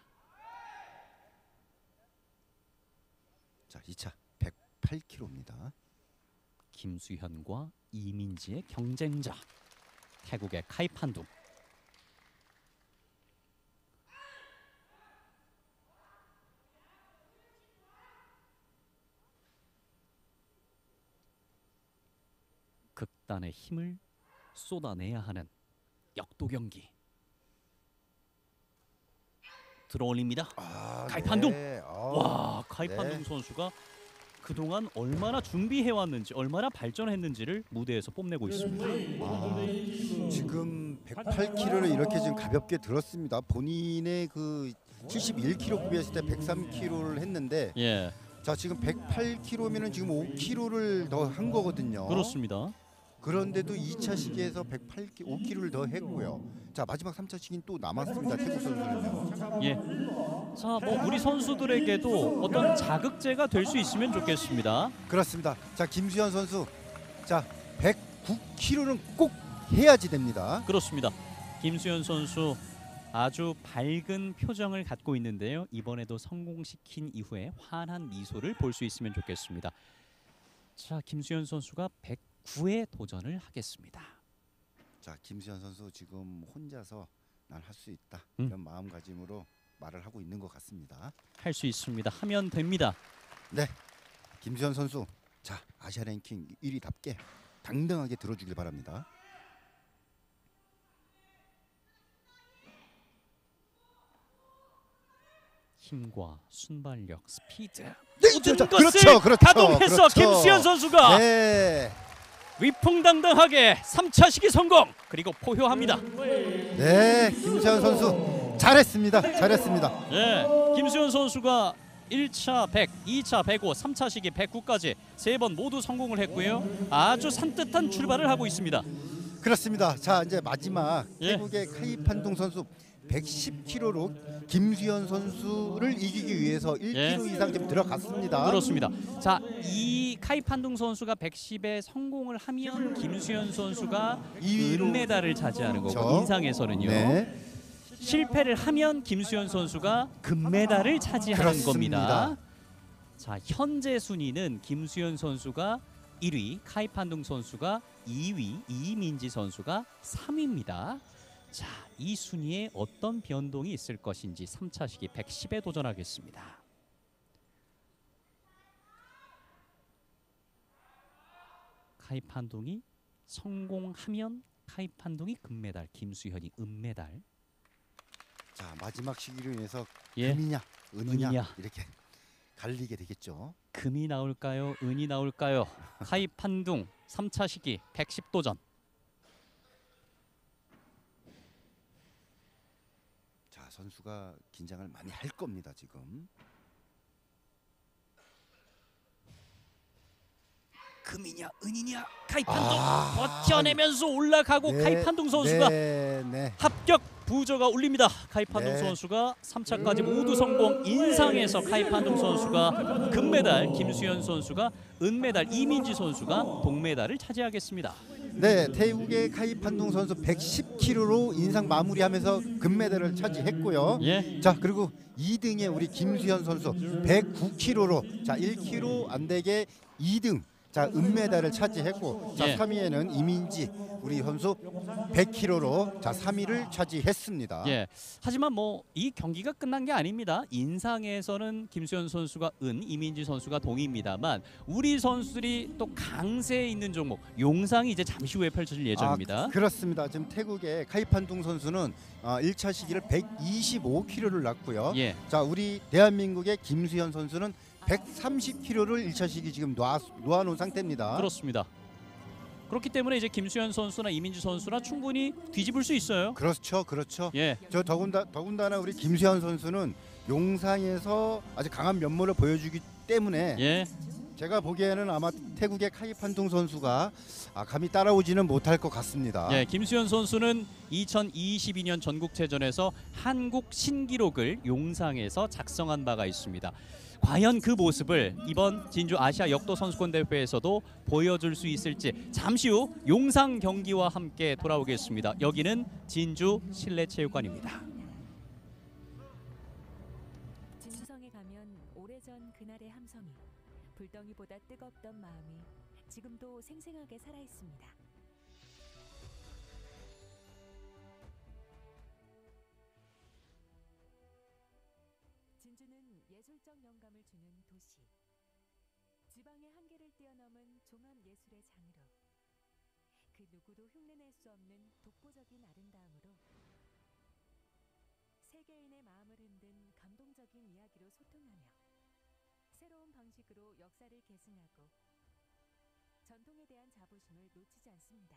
자, 이 차 백팔 킬로그램입니다. 김수현과 이민지의 경쟁자, 태국의 카이판둥. 극단의 힘을 쏟아내야 하는 역도 경기. 들어올립니다. 아, 카이판둥. 네. 아, 와, 카이판둥 네. 선수가 그동안 얼마나 준비해왔는지, 얼마나 발전했는지를 무대에서 뽐내고 있습니다. 아, 지금 백팔 킬로그램을 이렇게 지금 가볍게 들었습니다. 본인의 그 칠십일 킬로그램 급이었을 때 백삼 킬로그램를 했는데, 예, 자 지금 백팔 킬로그램이면은 지금 오 킬로그램를 더 한 거거든요. 그렇습니다. 그런데도 이 차 시기에서 백팔 킬로그램, 오 킬로그램을 더 했고요. 자 마지막 삼 차 시기는 또 남았습니다. 태국 선수는요. 예. 자, 뭐 우리 선수들에게도 어떤 자극제가 될 수 있으면 좋겠습니다. 그렇습니다. 자 김수현 선수, 자 백구 킬로그램는 꼭 해야지 됩니다. 그렇습니다. 김수현 선수 아주 밝은 표정을 갖고 있는데요. 이번에도 성공시킨 이후에 환한 미소를 볼 수 있으면 좋겠습니다. 자, 김수현 선수가 백구에 도전을 하겠습니다. 자 김수현 선수 지금 혼자서 난 할 수 있다 음. 이런 마음가짐으로 말을 하고 있는 것 같습니다. 할 수 있습니다. 하면 됩니다. 네, 김수현 선수, 자 아시아 랭킹 일 위답게 당당하게 들어주길 바랍니다. 힘과 순발력, 스피드, 네, 모든 자, 것을 그렇죠, 그렇죠, 가동해서 그렇죠. 김수현 선수가 네, 위풍당당하게 삼 차 시기 성공, 그리고 포효합니다. 네, 김수현 선수 잘했습니다. 잘했습니다. 예, 김수현 선수가 일 차 백, 이 차 백오, 삼 차 시기 백구까지 세 번 모두 성공을 했고요. 아주 산뜻한 출발을 하고 있습니다. 그렇습니다. 자 이제 마지막 예. 태국의 카이판둥 선수 백십 킬로그램로 김수현 선수를 이기기 위해서 일 킬로그램 예. 이상 좀 들어갔습니다. 그렇습니다. 자, 이 카이판둥 선수가 백십에 성공을 하면 김수현 선수가 이 위로 은메달을 차지하는 거고, 그렇죠. 인상에서는요. 네, 실패를 하면 김수현 선수가 금메달을 차지하는 그렇습니다. 겁니다. 자, 현재 순위는 김수현 선수가 일 위, 카이판둥 선수가 이 위, 이민지 선수가 삼 위입니다. 자, 이 순위에 어떤 변동이 있을 것인지 삼 차 시기 백십에 도전하겠습니다. 카이판둥이 성공하면 카이판둥이 금메달, 김수현이 은메달. 자 마지막 시기로 인해서 예. 금이냐 은이냐, 은이냐. 이렇게 갈리게 되겠죠. 금이 나올까요? 은이 나올까요? 카이판둥 삼 차 시기 백십 도전. 자 선수가 긴장을 많이 할 겁니다 지금. 금이냐 은이냐, 카이판둥 아, 버텨내면서 올라가고 네, 카이판둥 선수가 네, 네. 합격 부저가 울립니다. 카이판둥 네. 선수가 삼 차까지 모두 성공. 인상에서 카이판둥 선수가 금메달, 김수현 선수가 은메달, 이민지 선수가 동메달을 차지하겠습니다. 네, 태국의 카이판둥 선수 백십 킬로그램로 인상 마무리하면서 금메달을 차지했고요. 예. 자 그리고 이 등에 우리 김수현 선수 백구 킬로그램로 자 일 킬로그램 안 되게 이 등 자, 은메달을 차지했고, 자, 예. 삼 위에는 이민지 우리 선수 백 킬로그램로 자 삼 위를 차지했습니다. 예. 하지만 뭐 이 경기가 끝난 게 아닙니다. 인상에서는 김수현 선수가 은, 이민지 선수가 동입니다만 우리 선수들이 또 강세에 있는 종목 용상이 이제 잠시 후에 펼쳐질 예정입니다. 아, 그렇습니다. 지금 태국의 카이판둥 선수는 어, 일 차 시기를 백이십오 킬로그램를 났고요. 예. 자, 우리 대한민국의 김수현 선수는 백삼십 킬로그램를 일 차 시기 지금 놓아, 놓아놓은 상태입니다. 그렇습니다. 그렇기 때문에 이제 김수현 선수나 이민지 선수나 충분히 뒤집을 수 있어요. 그렇죠, 그렇죠. 예. 저 더군다, 더군다나 우리 김수현 선수는 용상에서 아주 강한 면모를 보여주기 때문에 예. 제가 보기에는 아마 태국의 카이판둥 선수가 아, 감히 따라오지는 못할 것 같습니다. 예, 김수현 선수는 이천이십이 년 전국체전에서 한국 신기록을 용상에서 작성한 바가 있습니다. 과연 그 모습을 이번 진주 아시아 역도 선수권 대회에서도 보여줄 수 있을지 잠시 후 용상 경기와 함께 돌아오겠습니다. 여기는 진주 실내체육관입니다. 진주성에 가면 오래전 그날의 함성이 불덩이보다 뜨겁던 마음이 지금도 생생하게 살아있습니다. 진주는 예술적 영감을 주는 도시. 지방의 한계를 뛰어넘은 종합예술의 장으로 그 누구도 흉내낼 수 없는 독보적인 아름다움으로 세계인의 마음을 흔든 감동적인 이야기로 소통하며 새로운 방식으로 역사를 계승하고 전통에 대한 자부심을 놓치지 않습니다.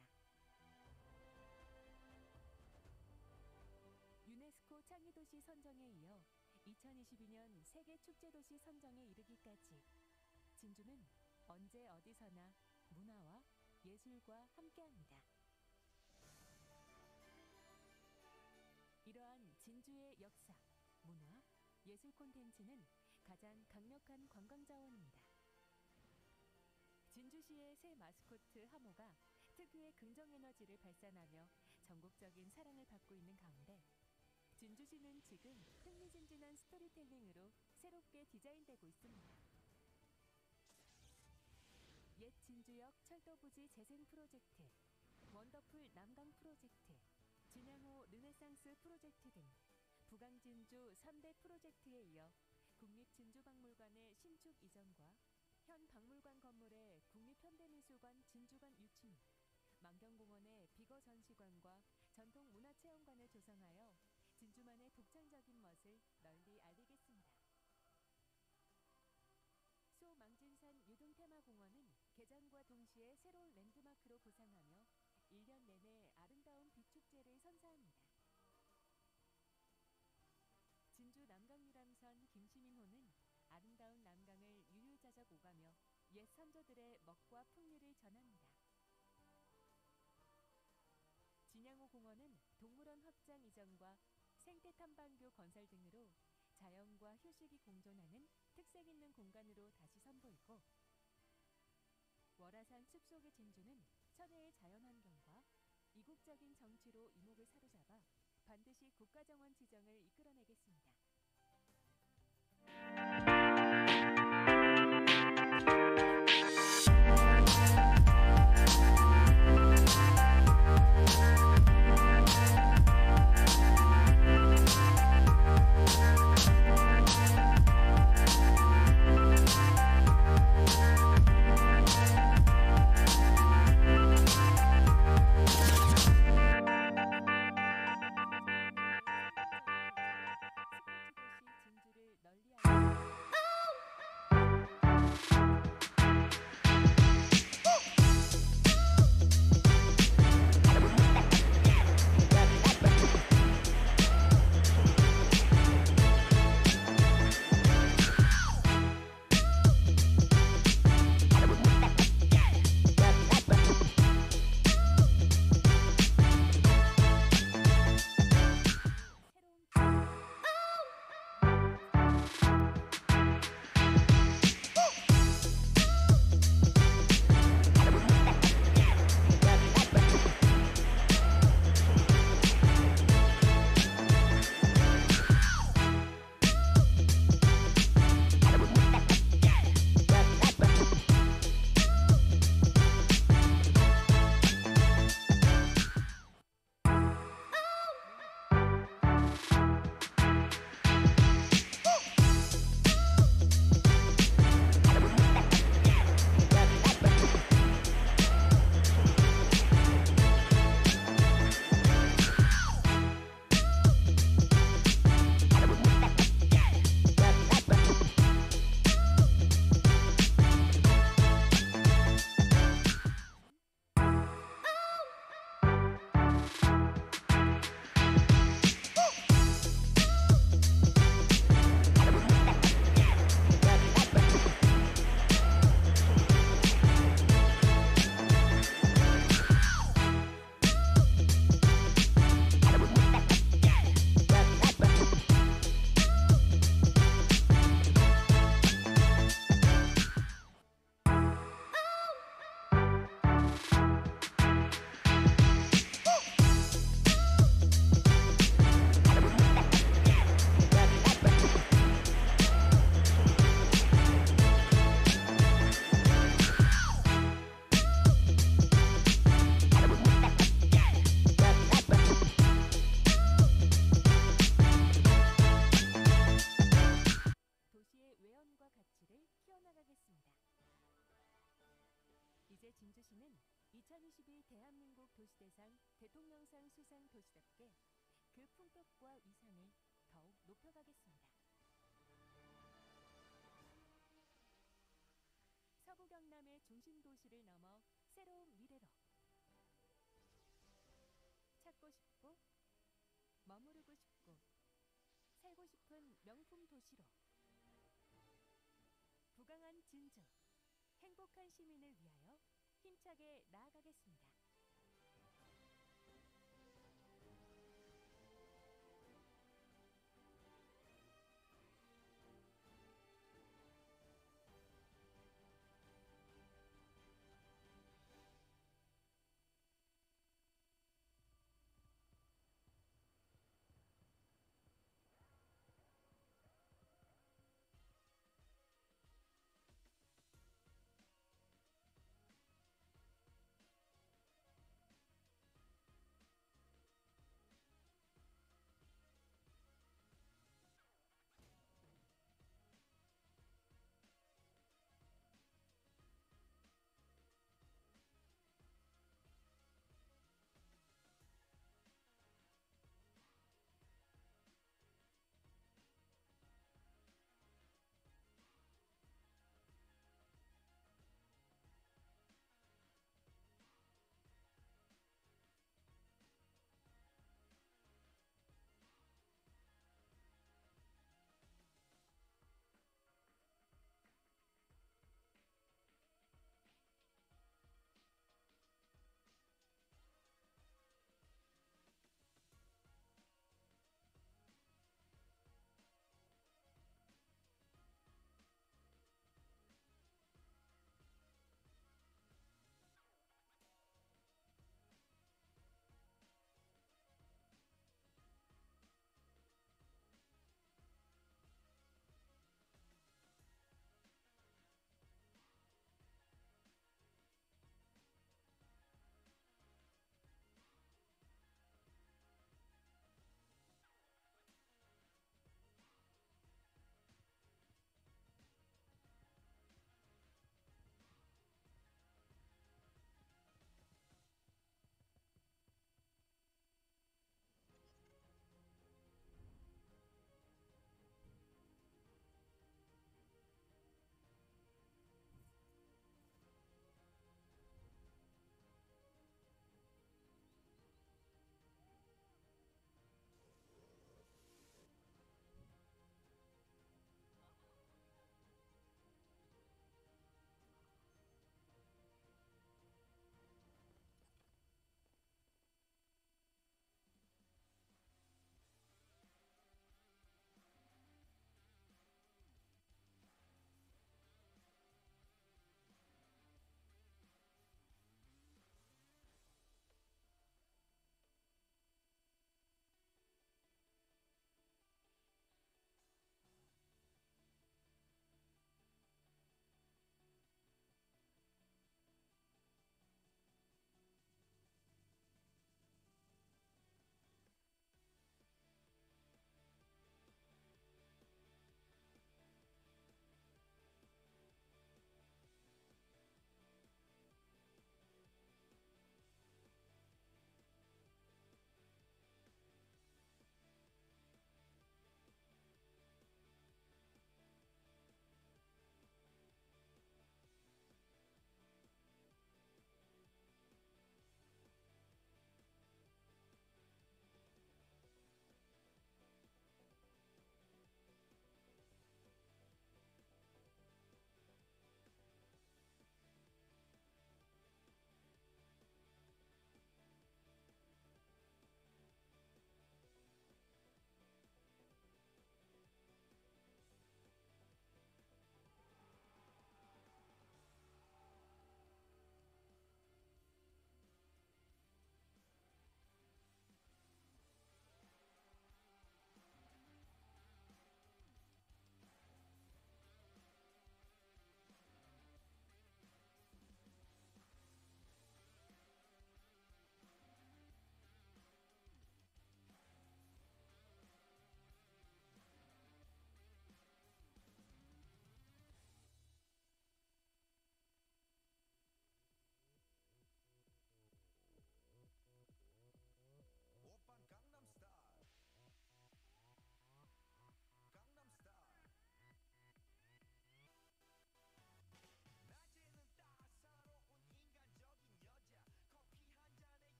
유네스코 창의도시 선정에 이어 이천이십이 년 세계축제도시 선정에 이르기까지 진주는 언제 어디서나 문화와 예술과 함께합니다. 이러한 진주의 역사, 문화, 예술 콘텐츠는 가장 강력한 관광자원입니다. 진주시의 새 마스코트 하모가 특유의 긍정에너지를 발산하며 전국적인 사랑을 받고 있는 가운데 진주시는 지금 흥미진진한 스토리텔링으로 새롭게 디자인되고 있습니다. 옛 진주역 철도부지 재생 프로젝트, 원더풀 남강 프로젝트, 진양호 르네상스 프로젝트 등 부강진주 삼 대 프로젝트에 이어 국립진주박물관의 신축 이전과 현 박물관 건물의 국립현대미술관 진주관 유치 및 만경공원의 비거전시관과 전통문화체험관을 조성하여 진주만의 독창적인 멋을 널리 알리겠습니다. 소망진산 유등테마공원은 개장과 동시에 새로운 랜드마크로 부상하며 일 년 내내 아름다운 빛축제를 선사합니다. 진주 남강유람선 김시민호는 아름다운 남강을 유유자적 오가며 옛 선조들의 멋과 풍류를 전합니다. 진양호 공원은 동물원 확장 이전과 생태 탐방교 건설 등으로 자연과 휴식이 공존하는 특색 있는 공간으로 다시 선보이고, 월화산 숲속의 진주는 천혜의 자연환경과 이국적인 정취로 이목을 사로잡아 반드시 국가정원 지정을 이끌어내겠습니다. 이천이십이 대한민국 도시대상 대통령상 수상 도시답게 그 품격과 위상을 더욱 높여가겠습니다. 서부 경남의 중심 도시를 넘어 새로운 미래로 찾고 싶고 머무르고 싶고 살고 싶은 명품 도시로 부강한 진주, 행복한 시민을 위하여 힘차게 나아가겠습니다.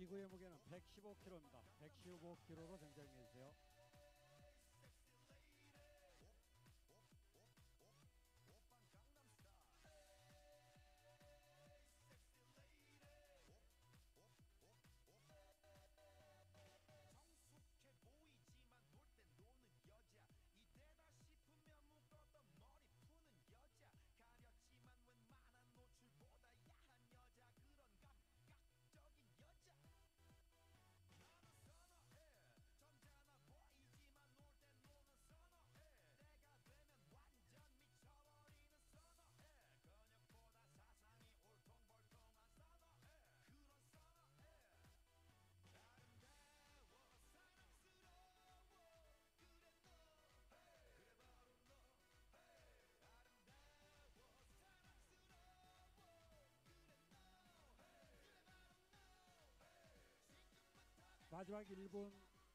기구의 무게는 백십오 킬로그램입니다. 백십오 킬로그램로 정정해 주세요. 마지막 일 분.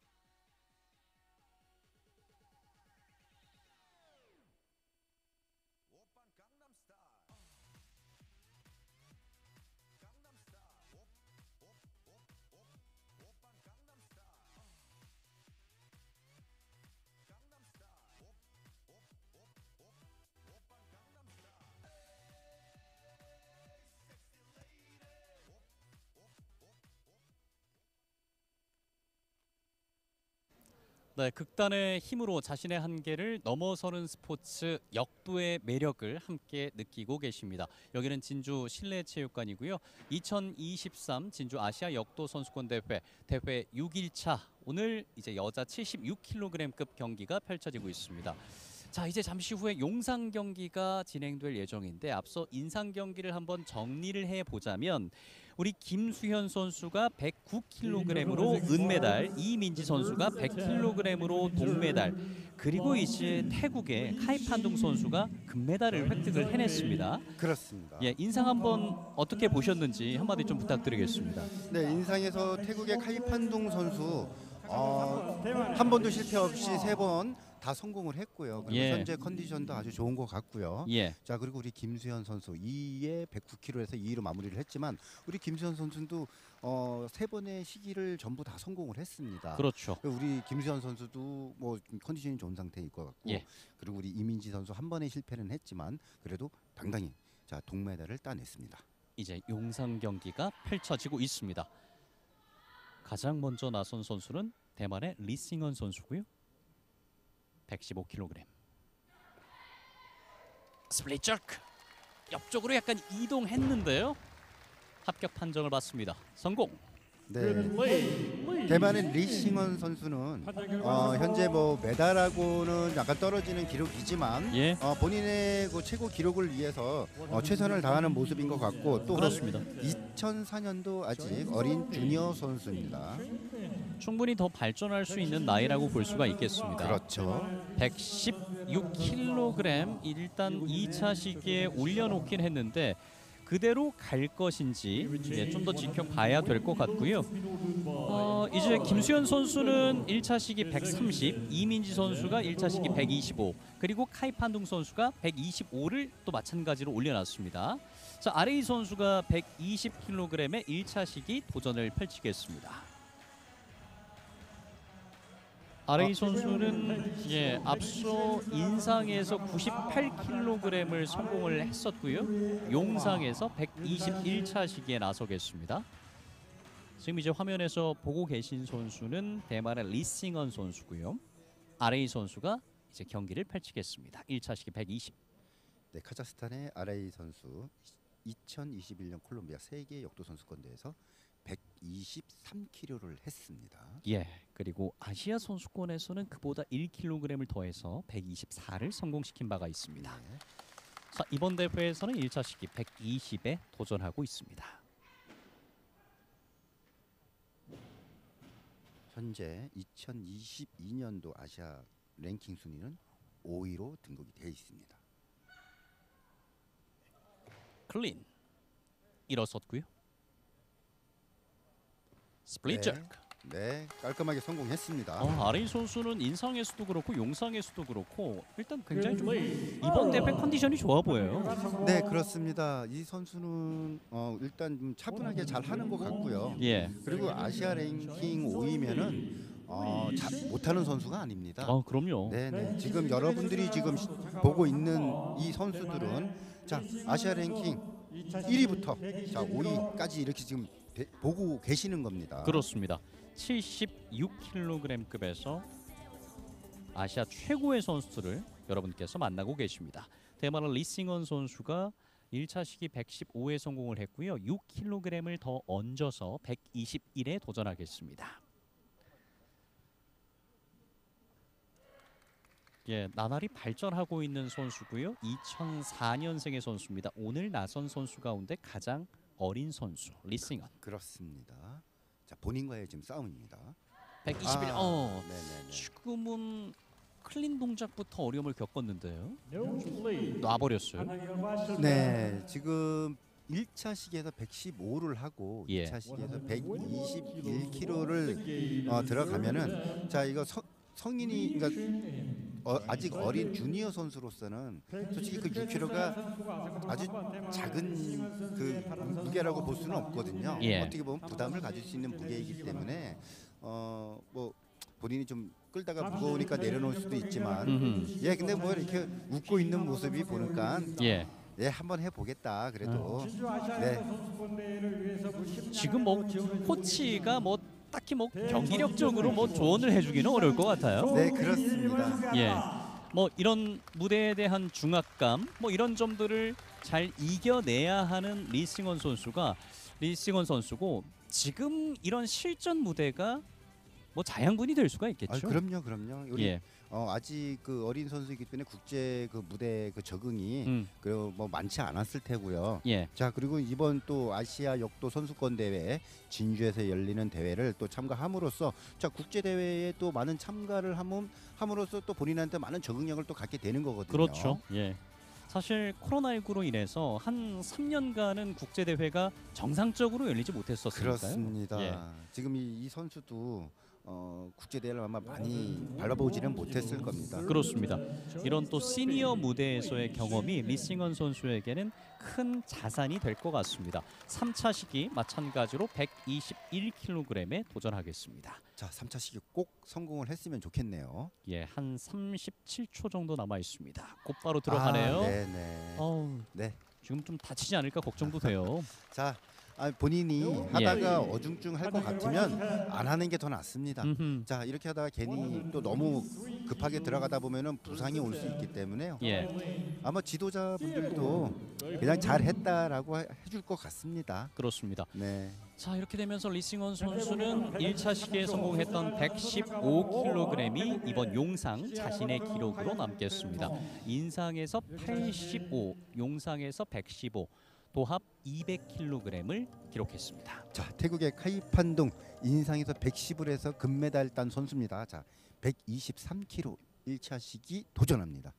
네, 극단의 힘으로 자신의 한계를 넘어서는 스포츠 역도의 매력을 함께 느끼고 계십니다. 여기는 진주 실내체육관이고요. 이천이십삼 진주 아시아 역도 선수권 대회 대회 육 일차 오늘 이제 여자 칠십육 킬로그램급 경기가 펼쳐지고 있습니다. 자, 이제 잠시 후에 용상 경기가 진행될 예정인데 앞서 인상 경기를 한번 정리를 해보자면 우리 김수현 선수가 백구 킬로그램으로 은메달, 이민지 선수가 백 킬로그램으로 동메달, 그리고 이제 태국의 카이판둥 선수가 금메달을 획득을 해냈습니다. 그렇습니다. 예, 인상 한번 어떻게 보셨는지 한마디 좀 부탁드리겠습니다. 네, 인상에서 태국의 카이판둥 선수 어, 한 번도 실패 없이 세 번 다 성공을 했고요. 그리고 예. 현재 컨디션도 아주 좋은 것 같고요. 예, 자, 그리고 우리 김수현 선수 이 위에 백구 킬로그램에서 이 위로 마무리를 했지만 우리 김수현 선수도 어, 세 번의 시기를 전부 다 성공을 했습니다. 그렇죠. 우리 김수현 선수도 뭐 컨디션이 좋은 상태일 것 같고, 예. 그리고 우리 이민지 선수 한 번의 실패는 했지만 그래도 당당히 자 동메달을 따냈습니다. 이제 용상 경기가 펼쳐지고 있습니다. 가장 먼저 나선 선수는 대만의 리싱언 선수고요. 백십오 킬로그램. 스플릿 저크. 옆쪽으로 약간 이동했는데요. 합격 판정을 받습니다. 성공. 네. 대만의 리싱언 선수는 어, 현재 뭐 메달하고는 약간 떨어지는 기록이지만 예. 어, 본인의 그 최고 기록을 위해서 어, 최선을 다하는 모습인 것 같고, 또 그렇습니다. 이천사 년도 아직 어린 주니어 선수입니다. 충분히 더 발전할 수 있는 나이라고 볼 수가 있겠습니다. 그렇죠. 백십육 킬로그램 일단 이 차 시기에 올려놓긴 했는데 그대로 갈 것인지 예, 좀 더 지켜봐야 될 것 같고요. 어, 이제 김수현 선수는 일 차 시기 백삼십, 이민지 선수가 일 차 시기 백이십오, 그리고 카이판둥 선수가 백이십오를 또 마찬가지로 올려놨습니다. 자, 아레이 선수가 백이십 킬로그램의 일 차 시기 도전을 펼치겠습니다. 아레이 선수는 예, 앞서 인상에서 구십팔 킬로그램을 성공을 했었고요. 용상에서 백이십일 차 시기에 나서겠습니다. 지금 이제 화면에서 보고 계신 선수는 대만의 리싱언 선수고요. 아레이 선수가 이제 경기를 펼치겠습니다. 일 차 시기 백이십. 네, 카자흐스탄의 아레이 선수 이천이십일 년 콜롬비아 세계 역도 선수권 대회에서 백이십삼 킬로그램를 했습니다. 예. 그리고 아시아 선수권에서는 그보다 일 킬로그램을 더해서 백이십사를 성공시킨 바가 있습니다. 네. 자, 이번 대회에서는 일 차 시기 백이십에 도전하고 있습니다. 현재 이천이십이 년도 아시아 랭킹 순위는 오 위로 등극이 되어 있습니다. 클린 일어섰고요. 스플릿 네. 저크. 네, 깔끔하게 성공했습니다. 어, 아레인 선수는 인상에서도 그렇고 용상에서도 그렇고 일단 굉장히 좀 이번 대회 컨디션이 좋아 보여요. 네, 그렇습니다. 이 선수는 어, 일단 좀 차분하게 잘 하는 것 같고요. 예. 그리고 아시아 랭킹 오 위면은 어, 자, 못하는 선수가 아닙니다. 아, 그럼요. 네, 네. 지금 여러분들이 지금 시, 보고 있는 이 선수들은 자 아시아 랭킹 일 위부터 자 오 위까지 이렇게 지금 대, 보고 계시는 겁니다. 그렇습니다. 칠십육 킬로그램급에서 아시아 최고의 선수들을 여러분께서 만나고 계십니다. 대만의 리싱언 선수가 일 차 시기 백십오에 성공을 했고요. 육 킬로그램을 더 얹어서 백이십일에 도전하겠습니다. 예, 나날이 발전하고 있는 선수고요. 이천사 년생의 선수입니다. 오늘 나선 선수 가운데 가장 어린 선수 리싱언. 그렇습니다. 자 본인과의 지금 싸움입니다. 백이십일. 아, 어, 네네네. 지금은 클린 동작부터 어려움을 겪었는데요. 놔버렸어요. 네, 지금 일 차 시기에서 백십오를 하고 예. 이 차 시기에서 백이십일 킬로그램를 어, 들어가면은 자 이거 서, 성인이 그러니까 어, 아직 어린 주니어 선수로서는 솔직히 그 육 킬로그램가 아주 작은 그 무게라고 볼 수는 없거든요. 예. 어떻게 보면 부담을 가질 수 있는 무게이기 때문에 어, 뭐 본인이 좀 끌다가 무거우니까 내려놓을 수도 있지만 음흠. 예 근데 뭐 이렇게 웃고 있는 모습이 보니까 예. 예 한번 해보겠다 그래도 네 지금 뭐 코치가 뭐 딱히 뭐 경기력적으로 뭐 조언을 해주기는 어려울 것 같아요. 네 그렇습니다. 예. 뭐 이런 무대에 대한 중압감 뭐 이런 점들을 잘 이겨내야 하는 리싱언 선수가 리싱언 선수고 지금 이런 실전 무대가 뭐 자양분이 될 수가 있겠죠. 아, 그럼요, 그럼요. 우리 예. 어, 아직 그 어린 선수이기 때문에 국제 그 무대 그 적응이 음. 그 뭐 많지 않았을 테고요. 예. 자 그리고 이번 또 아시아 역도 선수권 대회 진주에서 열리는 대회를 또 참가함으로써 자 국제 대회에 또 많은 참가를 함, 함으로써 또 본인한테 많은 적응력을 또 갖게 되는 거거든요. 그렇죠. 예. 사실 코로나십구로 인해서 한 삼 년간은 국제 대회가 정상적으로 열리지 못했었으니까요. 그렇습니다. 예. 지금 이, 이 선수도 어, 국제 대회를 아마 많이 밟아보지는 못했을 겁니다. 그렇습니다. 이런 또 시니어 무대에서의 경험이 리싱언 선수에게는 큰 자산이 될 것 같습니다. 삼 차 시기 마찬가지로 백이십일 킬로그램에 도전하겠습니다. 자 삼 차 시기 꼭 성공을 했으면 좋겠네요. 예, 한 삼십칠 초 정도 남아 있습니다. 곧바로 들어가네요. 아, 네네. 어우, 네. 지금 좀 다치지 않을까 걱정도 돼요. 자 아, 본인이 하다가 어중중할 것 같으면 안 하는 게 더 낫습니다. 음흠. 자 이렇게 하다가 괜히 또 너무 급하게 들어가다 보면은 부상이 올 수 있기 때문에요. 예, 아마 지도자분들도 그냥 잘했다라고 해- 해줄 것 같습니다. 그렇습니다. 네. 자, 이렇게 되면서 리싱언 선수는 일 차 시기에 성공했던 백십오 킬로그램이 이번 용상 자신의 기록으로 남겠습니다. 인상에서 팔십오, 용상에서 백십오, 도합 이백 킬로그램을 기록했습니다. 자 태국의 카이판동 인상에서 백십을 해서 금메달 딴 선수입니다. 자 백이십삼 킬로그램 일 차 시기 도전합니다.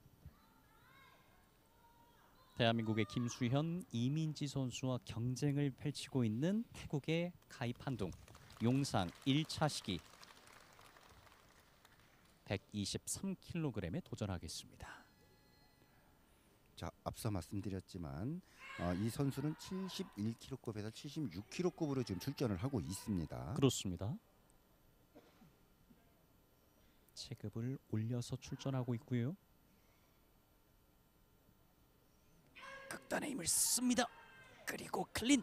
대한민국의 김수현, 이민지 선수와 경쟁을 펼치고 있는 태국의 카이판동 용상 일 차 시기 백이십삼 킬로그램에 도전하겠습니다. 자 앞서 말씀드렸지만 어, 이 선수는 칠십일 킬로급에서 칠십육 킬로급으로 지금 출전을 하고 있습니다. 그렇습니다. 체급을 올려서 출전하고 있고요. 극단의 힘을 씁니다. 그리고 클린.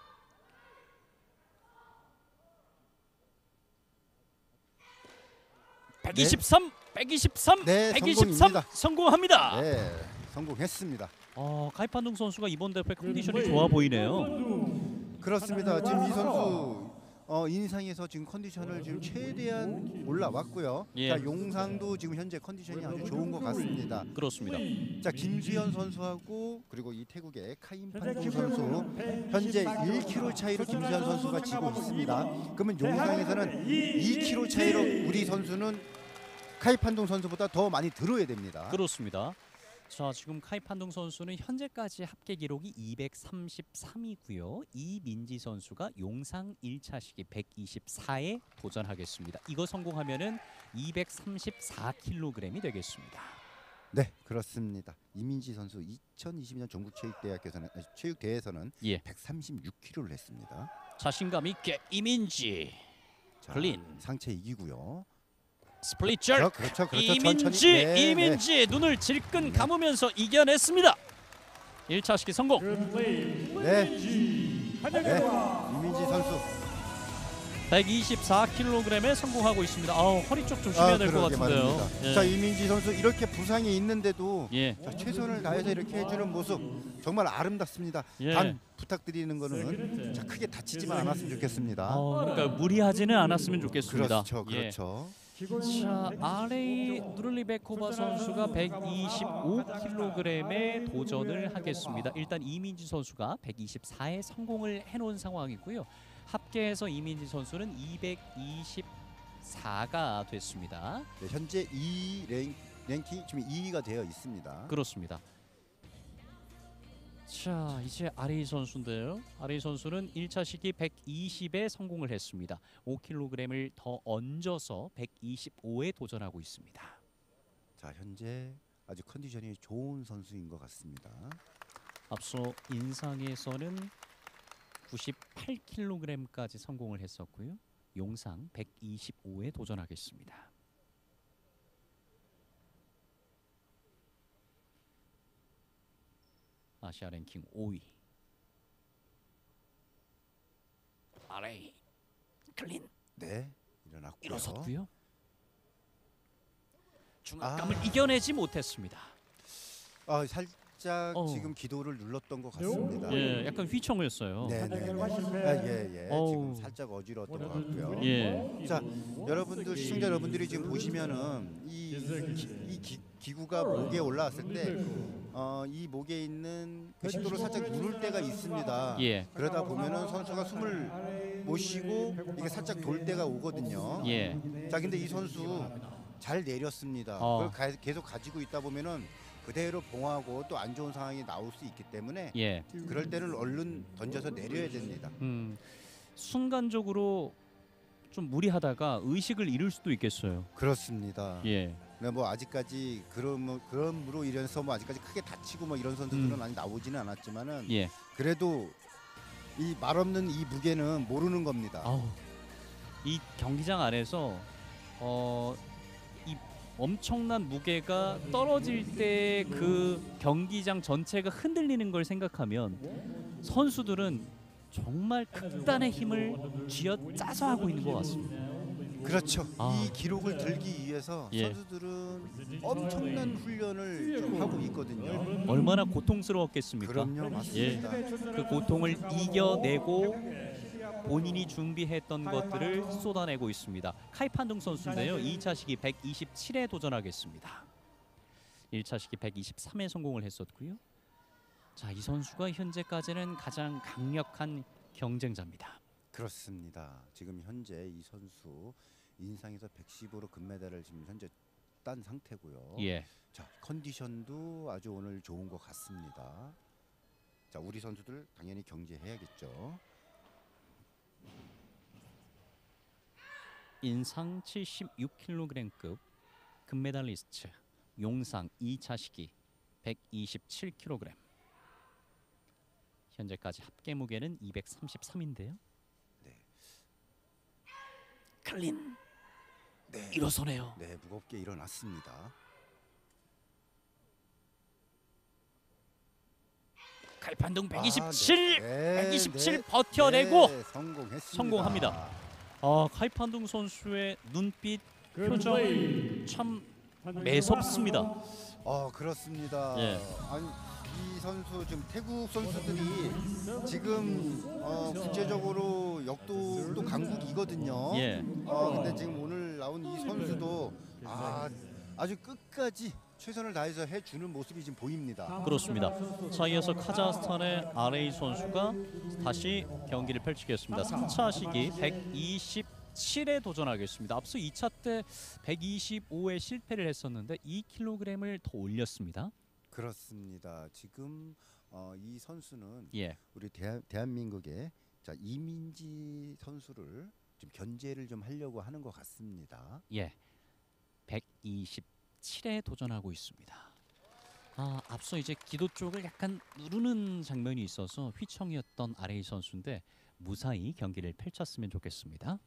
백이십삼, 백이십삼, 네, 백이십삼 성공입니다. 성공합니다. 네, 성공했습니다. 어, 카이판동 선수가 이번 대회 컨디션이 좋아 보이네요. 그렇습니다. 지금 이 선수 어, 인상에서 지금 컨디션을 지금 최대한 올라왔고요. 예. 자 용상도 지금 현재 컨디션이 아주 좋은 것 같습니다. 그렇습니다. 자 김수현 선수하고 그리고 이 태국의 카임판동 선수 현재 일 킬로그램 차이로 김수현 선수가 지고 있습니다. 그러면 용상에서는 이 킬로그램 차이로 우리 선수는 카이판동 선수보다 더 많이 들어야 됩니다. 그렇습니다. 자, 지금 카이판둥 선수는 현재까지 합계 기록이 이백삼십삼이고요. 이민지 선수가 용상 일 차 시기 백이십사에 도전하겠습니다. 이거 성공하면은 이백삼십사 킬로그램이 되겠습니다. 네, 그렇습니다. 이민지 선수 이천이십이 년 전국체육대학에서는 아니, 체육대회에서는 예. 백삼십육 킬로그램를 했습니다. 자신감 있게 이민지. 자, 클린. 상체 이기고요. 스플릿 jerk. 그렇죠, 그렇죠. 이민지, 천천히. 네, 이민지 눈을 질끈 감으면서 이겨냈습니다. 일 차 시기 성공. 네. 네. 네. 이민지 선수. 백이십사 킬로그램에 성공하고 있습니다. 아우, 허리 쪽 조심해야 아, 될 것 그러게 같은데요. 말입니다. 예. 자, 이민지 선수 이렇게 부상이 있는데도 예. 자, 최선을 다해서 이렇게 해주는 모습 정말 아름답습니다. 예. 단 부탁드리는 거는 자, 크게 다치지만 않았으면 좋겠습니다. 어, 그러니까 무리하지는 않았으면 좋겠습니다. 그렇죠, 그렇죠. 예. 자, 아레이 누를리베코바 선수가 백이십오 킬로그램에 도전을 하겠습니다. 일단 이민지 선수가 백이십사에 성공을 해놓은 상황이고요. 합계해서 이민지 선수는 이백이십사가 됐습니다. 네, 현재 이 랭, 랭킹 지금 이 위가 되어 있습니다. 그렇습니다. 자, 이제 아레이 선수인데요. 아레이 선수는 일 차 시기 백이십에 성공을 했습니다. 오 킬로그램을 더 얹어서 백이십오에 도전하고 있습니다. 자, 현재 아주 컨디션이 좋은 선수인 것 같습니다. 앞서 인상에서는 구십팔 킬로그램까지 성공을 했었고요. 용상 백이십오에 도전하겠습니다. 아시아 랭킹 오 위. 아레이 클린. 네, 일어났고요. 일어섰고요. 중압감을 아. 이겨내지 못했습니다. 아, 살짝 어. 지금 기도를 눌렀던 것 같습니다. 예, 약간 휘청했어요. 네, 네, 네. 아, 예, 예. 어우. 지금 살짝 어지러웠던 것 같고요. 예. 자, 여러분들 시청자 여러분들이 지금 보시면은 이, 기, 이 기, 기구가 목에 올라왔을 때, 어, 이 목에 있는 그 식도를 살짝 누를 때가 있습니다. 예. 그러다 보면은 선수가 숨을 못 쉬고 이게 살짝 돌 때가 오거든요. 예. 자, 근데 이 선수 잘 내렸습니다. 어. 그걸 가, 계속 가지고 있다 보면은 그대로 봉하고 또 안 좋은 상황이 나올 수 있기 때문에 예. 그럴 때는 얼른 던져서 내려야 됩니다. 음. 순간적으로 좀 무리하다가 의식을 잃을 수도 있겠어요. 그렇습니다. 예. 네, 뭐 아직까지 그럼 그럼으로 인해서 뭐 아직까지 크게 다치고 뭐 이런 선수들은 음. 많이 나오지는 않았지만은 예. 그래도 이 말없는 이 무게는 모르는 겁니다. 아우. 이 경기장 안에서 어, 이 엄청난 무게가 떨어질 때 그 경기장 전체가 흔들리는 걸 생각하면 선수들은 정말 극단의 힘을 쥐어짜서 하고 있는 것 같습니다. 그렇죠. 아. 이 기록을 들기 위해서 예. 선수들은 엄청난 훈련을 좀 하고 있거든요. 얼마나 고통스러웠겠습니까? 그럼요, 맞습니다. 그 고통을 이겨내고 본인이 준비했던 것들을 쏟아내고 있습니다. 카이판둥 선수인데요. 이 차 시기 백이십칠에 도전하겠습니다. 일 차 시기 백이십삼에 성공을 했었고요. 자, 이 선수가 현재까지는 가장 강력한 경쟁자입니다. 그렇습니다. 지금 현재 이 선수 인상에서 백십으로 금메달을 지금 현재 딴 상태고요. 예. 자, 컨디션도 아주 오늘 좋은 것 같습니다. 자, 우리 선수들 당연히 경제해야겠죠. 인상 칠십육 킬로그램급 금메달리스트 용상 이 차 시기 백이십칠 킬로그램. 현재까지 합계 무게는 이백삼십삼인데요. 네. 클린. 네. 일어서네요. 네, 무겁게 일어났습니다. 칼판동 백이십칠, 아, 네. 백이십칠 네. 버텨내고 네, 성공했습니다. 성공합니다. 아, 카이판둥 선수의 눈빛, 표정 참 매섭습니다. 어, 그렇습니다. 예. 아니, 이 선수 지금 태국 선수들이 지금 어, 국제적으로 역도도 강국이거든요. 예. 어, 근데 지금 오늘 나온 이 선수도 아, 아주 끝까지 최선을 다해서 해주는 모습이 지금 보입니다. 그렇습니다. 자, 이어서 카자흐스탄의 아레이 선수가 다시 경기를 펼치겠습니다. 삼 차 시기 백이십칠에 도전하겠습니다. 앞서 이 차 때 백이십오에 실패를 했었는데 이 킬로그램을 더 올렸습니다. 그렇습니다. 지금 어, 이 선수는 예. 우리 대한, 대한민국의 자 이민지 선수를 좀 견제를 좀 하려고 하는 것 같습니다. 예. 백이십칠에 도전하고 있습니다. 아, 앞서 이제 기도 쪽을 약간 누르는 장면이 있어서 휘청이었던 아레이 선수인데 무사히 경기를 펼쳤으면 좋겠습니다.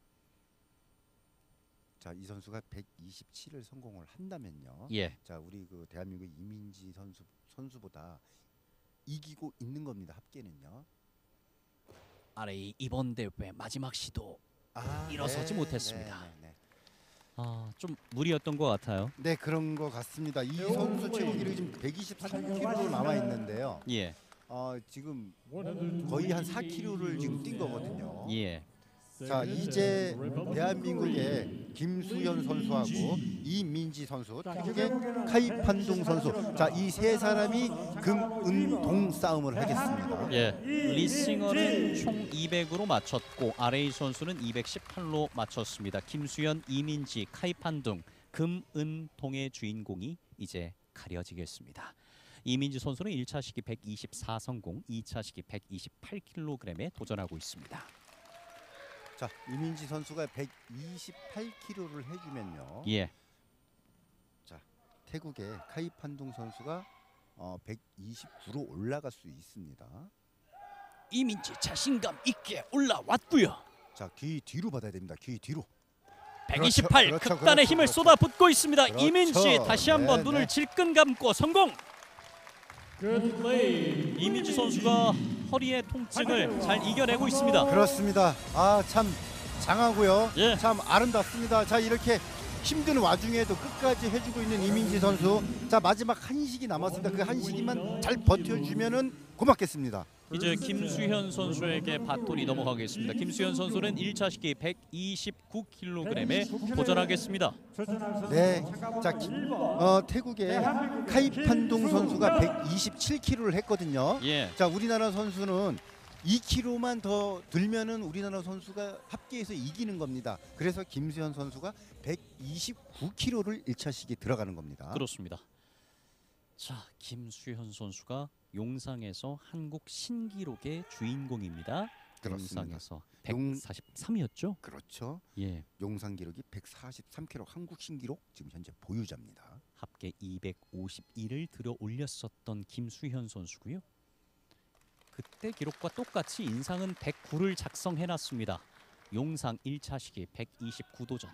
자, 이 선수가 백이십칠을 성공을 한다면요. 예. 자, 우리 그 대한민국 이민지 선수 선수보다 이기고 있는 겁니다. 합계는요. 아레이 이번 대회 마지막 시도 아, 일어서지 네, 못했습니다. 네, 네, 네. 아, 좀 무리였던 것 같아요. 네, 그런 것 같습니다. 이 선수 최고 기록이 지금 백이십삼 킬로그램로 나와 있는데요. 예. 어, 지금 거의 한 사 킬로그램를 지금 뛴 거거든요. 예. 자, 이제 대한민국의 김수현 선수하고 이민지 선수, 태국의 카이판동 선수, 자, 이 세 사람이 금, 은, 동 싸움을 하겠습니다. 예. 리싱어는 총 이백으로 맞췄고 아레이 선수는 이백십팔로 맞췄습니다. 김수현, 이민지, 카이판둥, 금, 은, 동의 주인공이 이제 가려지겠습니다. 이민지 선수는 일 차 시기 백이십사 성공, 이 차 시기 백이십팔 킬로그램에 도전하고 있습니다. 자, 이민지 선수가 백이십팔 킬로그램를 해주면요. 예. 자, 태국의 카이판동 선수가 어, 백이십구로 올라갈 수 있습니다. 이민지 자신감 있게 올라왔고요. 자, 귀 뒤로 받아야 됩니다. 귀 뒤로. 백이십팔 그렇죠, 그렇죠, 극단의 그렇죠, 힘을 그렇죠. 쏟아붓고 있습니다. 그렇죠. 이민지 다시 한번 네, 눈을 네. 질끈 감고 성공. 이민지 선수가 허리의 통증을 잘 이겨내고 있습니다. 그렇습니다. 아, 참 장하고요. 예. 참 아름답습니다. 자, 이렇게 힘든 와중에도 끝까지 해주고 있는 이민지 선수. 자, 마지막 한식이 남았습니다. 그 한식이만 잘 버텨주면은 고맙겠습니다. 이제 김수현 선수에게 바톤이 넘어가겠습니다. 김수현 선수는 일 차 시기 백이십구 킬로그램에 도전하겠습니다. 네, 자, 기, 어, 태국의 카이판동 선수가 백이십칠 킬로그램를 했거든요. 예. 자, 우리나라 선수는 이 킬로그램만 더 들면은 우리나라 선수가 합계에서 이기는 겁니다. 그래서 김수현 선수가 백이십구 킬로그램를 일 차 시기에 들어가는 겁니다. 그렇습니다. 자, 김수현 선수가 용상에서 한국 신기록의 주인공입니다. 그렇습니다. 용상에서 용- 백사십삼이었죠? 그렇죠. 예. 용상 기록이 백사십삼 킬로그램 한국 신기록 지금 현재 보유자입니다. 합계 이백오십일을 들어 올렸었던 김수현 선수고요. 그때 기록과 똑같이 인상은 백구를 작성해놨습니다. 용상 일 차 시기 백이십구 도전.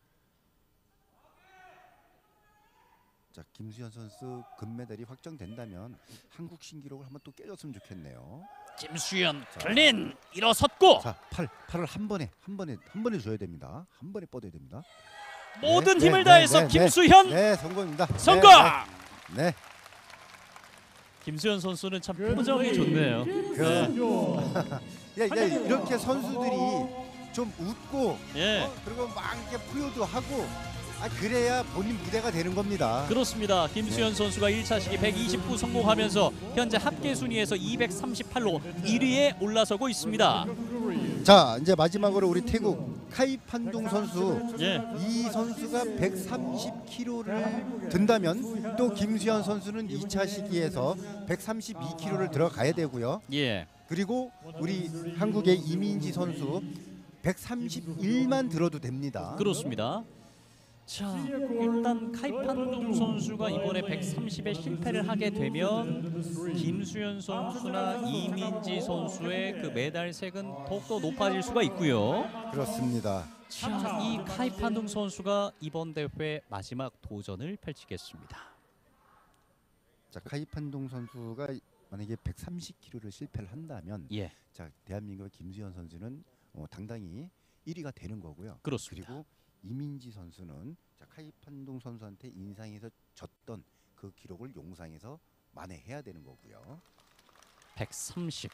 자, 김수현 선수 금메달이 확정된다면 한국 신기록을 한번 또 깨줬으면 좋겠네요. 김수현 자. 클린 일어섰고 자, 팔 팔을 한 번에 한 번에 한 번에 줘야 됩니다. 한 번에 뻗어야 됩니다. 모든 네, 힘을 네, 다해서 네, 김수현 네, 성공입니다. 네, 성공! 네. 네. 김수현 선수는 참 표정이 좋네요. 그, 야, 야, 이렇게 선수들이 좀 웃고 예. 어? 그리고 막 이렇게 푸요도 하고 아, 그래야 본인 무대가 되는 겁니다. 그렇습니다. 김수현 선수가 일 차 시기 백이십구 성공하면서 현재 합계 순위에서 이백삼십팔로 일 위에 올라서고 있습니다. 자, 이제 마지막으로 우리 태국 카이판동 선수. 예. 이 선수가 백삼십 킬로그램를 든다면 또 김수현 선수는 이 차 시기에서 백삼십이 킬로그램를 들어가야 되고요. 예. 그리고 우리 한국의 이민지 선수 백삼십일만 들어도 됩니다. 그렇습니다. 자, 일단 카이판동 선수가 이번에 백삼십에 실패를 하게 되면 김수현 선수나 이민지 선수의 그 메달색은 더욱더 높아질 수가 있고요. 그렇습니다. 자, 이 카이판동 선수가 이번 대회 마지막 도전을 펼치겠습니다. 자, 카이판동 선수가 만약에 백삼십 킬로그램를 실패를 한다면 예, 자, 대한민국의 김수현 선수는 어, 당당히 일 위가 되는 거고요. 그렇습니다. 그리고 이민지 선수는 자, 카이판동 선수한테 인상에서 졌던 그 기록을 용상에서 만회해야 되는 거고요. 백삼십.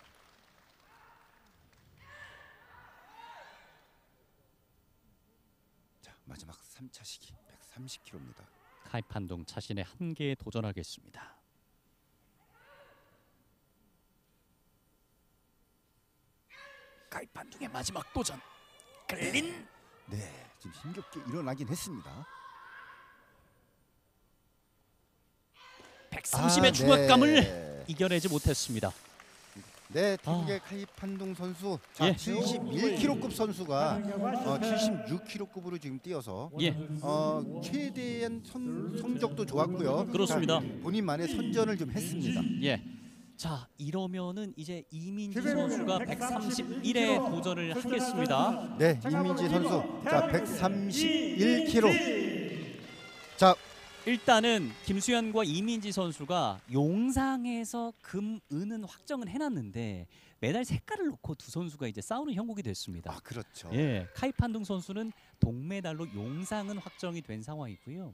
자, 마지막 삼 차 시기 백삼십 킬로그램입니다. 카이판동 자신의 한계에 도전하겠습니다. 카이판동의 마지막 도전. 클린. 네, 지금 힘겹게 일어나긴 했습니다. 백삼십의 아, 중압감을 네. 이겨내지 못했습니다. 네, 태국의 카이판둥 선수, 자, 아. 예. 칠십일 킬로그램급 선수가 어, 칠십육 킬로그램급으로 지금 뛰어서 예, 어, 최대한 성, 성적도 좋았고요. 그렇습니다. 자, 본인만의 선전을 좀 했습니다. 예. 자, 이러면은 이제 이민지 선수가 백삼십일에 도전을 하겠습니다. 네, 이민지 선수, 자, 백삼십일 킬로그램. 자, 일단은 김수현과 이민지 선수가 용상에서 금, 은은 확정은 해놨는데 메달 색깔을 놓고 두 선수가 이제 싸우는 형국이 됐습니다. 아, 그렇죠. 예, 카이판둥 선수는 동메달로 용상은 확정이 된 상황이고요.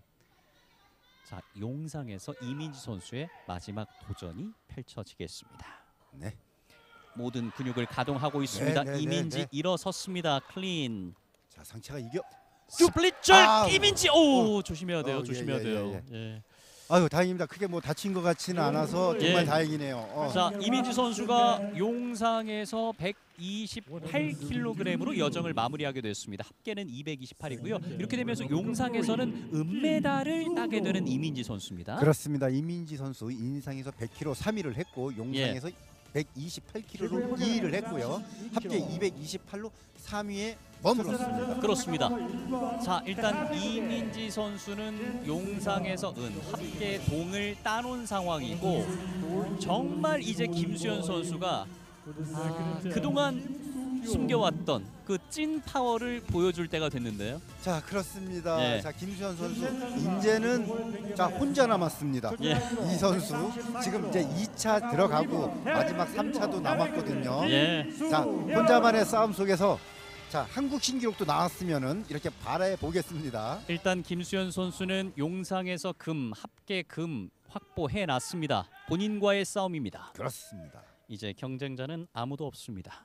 자, 용상에서 이민지 선수의 마지막 도전이 펼쳐지겠습니다. 네. 모든 근육을 가동하고 있습니다. 네, 네, 이민지 네, 네. 일어섰습니다. 클린. 자, 상체가 이겨. 스플릿절 아우. 이민지. 오, 조심해야 돼요. 어, 예, 조심해야 예, 돼요. 예, 예. 아유, 다행입니다. 크게 뭐 다친 것 같지는 않아서 정말 예. 다행이네요. 어. 자, 이민지 선수가 용상에서 백이십팔 킬로그램으로 여정을 마무리하게 됐습니다. 합계는 이백이십팔이고요. 이렇게 되면서 용상에서는 은메달을 따게 되는 이민지 선수입니다. 그렇습니다. 이민지 선수 인상에서 백 킬로그램 삼 위를 했고 용상에서 예. 백이십팔 킬로그램로 이 위를 했고요. 합계 이백이십팔로 삼 위에 머물렀습니다. 그렇습니다. 자, 일단 이민지 선수는 용상에서 은 합계 동을 따놓은 상황이고 정말 이제 김수현 선수가 아, 그동안 숨겨왔던 그 찐 파워를 보여줄 때가 됐는데요. 자, 그렇습니다. 예. 자, 김수현 선수 이제는 자 혼자 남았습니다. 예. 이 선수 지금 이제 이 차 들어가고 마지막 삼 차도 남았거든요. 예. 자, 혼자만의 싸움 속에서 자, 한국 신기록도 나왔으면은 이렇게 바라해 보겠습니다. 일단 김수현 선수는 용상에서 금, 합계 금 확보해 놨습니다. 본인과의 싸움입니다. 그렇습니다. 이제 경쟁자는 아무도 없습니다.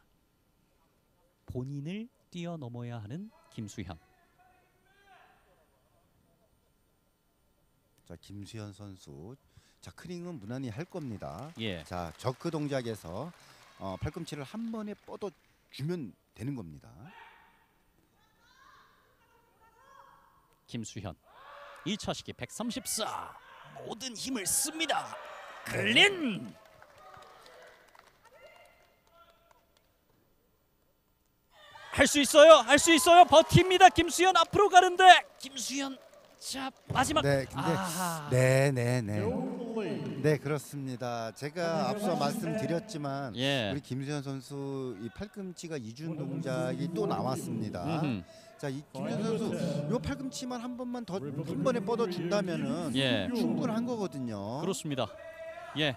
본인을 뛰어넘어야 하는 김수현. 자, 김수현 선수. 자, 크링은 무난히 할 겁니다. 예. 자, 저크 동작에서 어, 팔꿈치를 한 번에 뻗어 주면 되는 겁니다. 김수현. 이 차 시기 백삼십사. 모든 힘을 씁니다. 클린. 할 수 있어요. 할 수 있어요. 버팁니다. 김수현 앞으로 가는데 김수현. 자, 마지막. 네, 근데 아하. 네, 네, 네. 네, 그렇습니다. 제가 앞서 말씀드렸지만 예. 우리 김수현 선수 이 팔꿈치가 이중 동작이 또 나왔습니다. 음흠. 자, 이 김수현 선수 요 팔꿈치만 한 번만 더 한 번에 뻗어 준다면은 예. 충분한 거거든요. 그렇습니다. 예.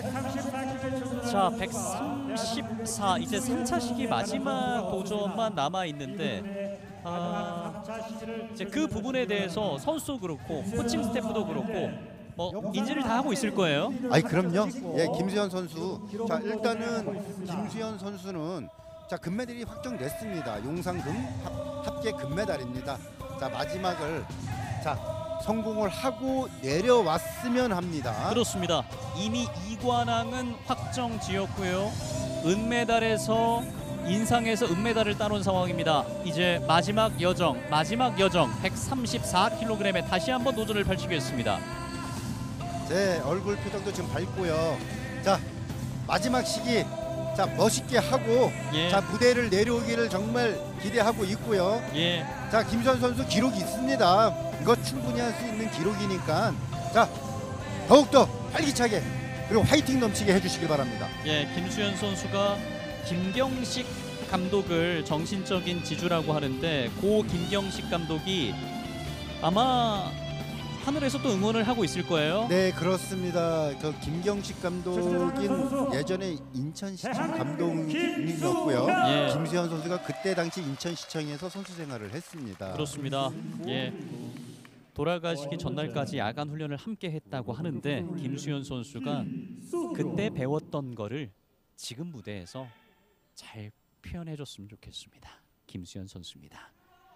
자, 백삼십사. 이제 삼 차 시기 마지막 도전만 남아 있는데 아, 이제 그 부분에 대해서 선수도 그렇고 코칭 스태프도 그렇고 뭐 인지를 다 하고 있을 거예요. 아이, 그럼요. 예, 김수현 선수. 자, 일단은 김수현 선수는 자, 금메달이 확정됐습니다. 용상금 합, 합계 금메달입니다. 자, 마지막을 자 성공을 하고 내려왔으면 합니다. 그렇습니다. 이미 이관왕은 확정지었고요. 은메달에서 인상에서 은메달을 따놓은 상황입니다. 이제 마지막 여정, 마지막 여정 백삼십사 킬로그램에 다시 한번 도전을 펼치겠습니다. 제 얼굴 표정도 지금 밝고요. 자, 마지막 시기 자 멋있게 하고 예. 자 무대를 내려오기를 정말 기대하고 있고요. 예. 자, 김수현 선수 기록이 있습니다. 이거 충분히 할 수 있는 기록이니까 자 더욱더 활기차게 그리고 화이팅 넘치게 해주시길 바랍니다. 예, 김수현 선수가 김경식 감독을 정신적인 지주라고 하는데 고 김경식 감독이 아마 하늘에서 또 응원을 하고 있을 거예요. 네, 그렇습니다. 그 김경식 감독인 예전에 인천시청 감독님이었고요. 예. 김수현 선수가 그때 당시 인천시청에서 선수 생활을 했습니다. 그렇습니다. 예. 돌아가시기 전날까지 야간 훈련을 함께 했다고 하는데 김수현 선수가 그때 배웠던 거를 지금 무대에서 잘 표현해 줬으면 좋겠습니다. 김수현 선수입니다.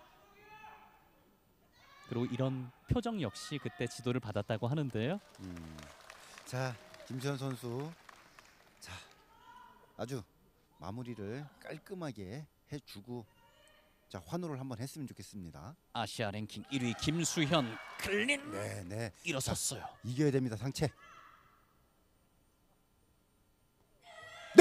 그리고 이런 표정 역시 그때 지도를 받았다고 하는데요. 음. 자, 김수현 선수 자 아주 마무리를 깔끔하게 해주고 자 환호를 한번 했으면 좋겠습니다. 아시아 랭킹 일 위 김수현 클린 네, 네. 일어섰어요. 이겨야 됩니다. 상체.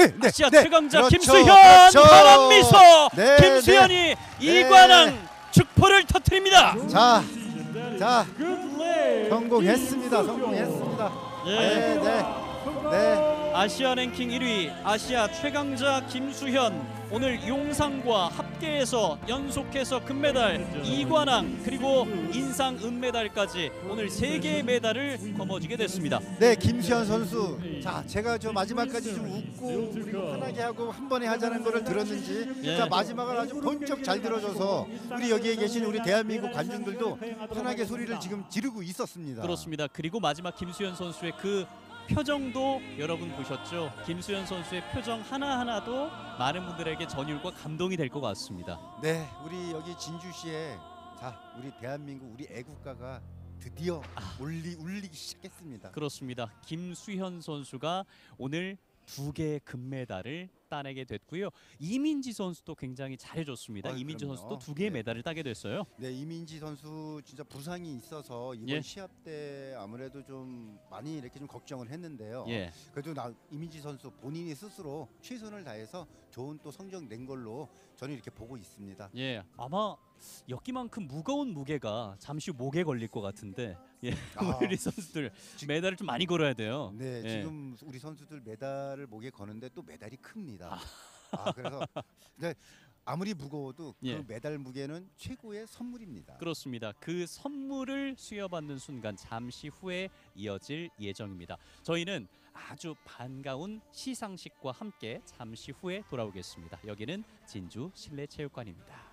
네, 네, 아시아 네. 최강자 그렇죠, 김수현 그렇죠. 파란 미소. 네, 김수현이 네. 이관왕 축포를 터뜨립니다. 자, 자, 성공했습니다. 성공했습니다. 예. 네, 네, 네. 아시아 랭킹 일 위 아시아 최강자 김수현 오늘 용상과 합계에서 연속해서 금메달 이관왕 그리고 인상 은메달까지 오늘 세 개의 메달을 거머쥐게 됐습니다. 네, 김수현 선수. 자, 제가 저 마지막까지 좀 웃고 그리고 편하게 하고 한 번에 하자는 거를 들었는지 예. 자, 마지막을 아주 번쩍 잘 들어줘서 우리 여기에 계신 우리 대한민국 관중들도 편하게 소리를 지금 지르고 있었습니다. 그렇습니다. 그리고 마지막 김수현 선수의 그 표정도 여러분 보셨죠? 김수현 선수의 표정 하나하나도 많은 분들에게 전율과 감동이 될 것 같습니다. 네, 우리 여기 진주시에 자, 우리 대한민국 우리 애국가가 드디어 아. 울리 울리기 시작했습니다. 그렇습니다. 김수현 선수가 오늘 두 개의 금메달을 따내게 됐고요. 이민지 선수도 굉장히 잘해줬습니다. 아유, 이민지 그럼요. 선수도 두 개의 네. 메달을 따게 됐어요. 네, 이민지 선수 진짜 부상이 있어서 이번 예. 시합 때 아무래도 좀 많이 이렇게 좀 걱정을 했는데요. 예, 그래도 나 이민지 선수 본인이 스스로 최선을 다해서 좋은 또 성적 낸 걸로 저는 이렇게 보고 있습니다. 예. 아마 였기만큼 무거운 무게가 잠시 목에 걸릴 것 같은데, 예, 아. 우리 선수들 메달을 좀 많이 걸어야 돼요. 네, 예. 지금 우리 선수들 메달을 목에 거는데 또 메달이 큽니다. 아, 그래서 네, 아무리 무거워도 예. 그 메달 무게는 최고의 선물입니다. 그렇습니다. 그 선물을 수여받는 순간 잠시 후에 이어질 예정입니다. 저희는 아주 반가운 시상식과 함께 잠시 후에 돌아오겠습니다. 여기는 진주 실내체육관입니다.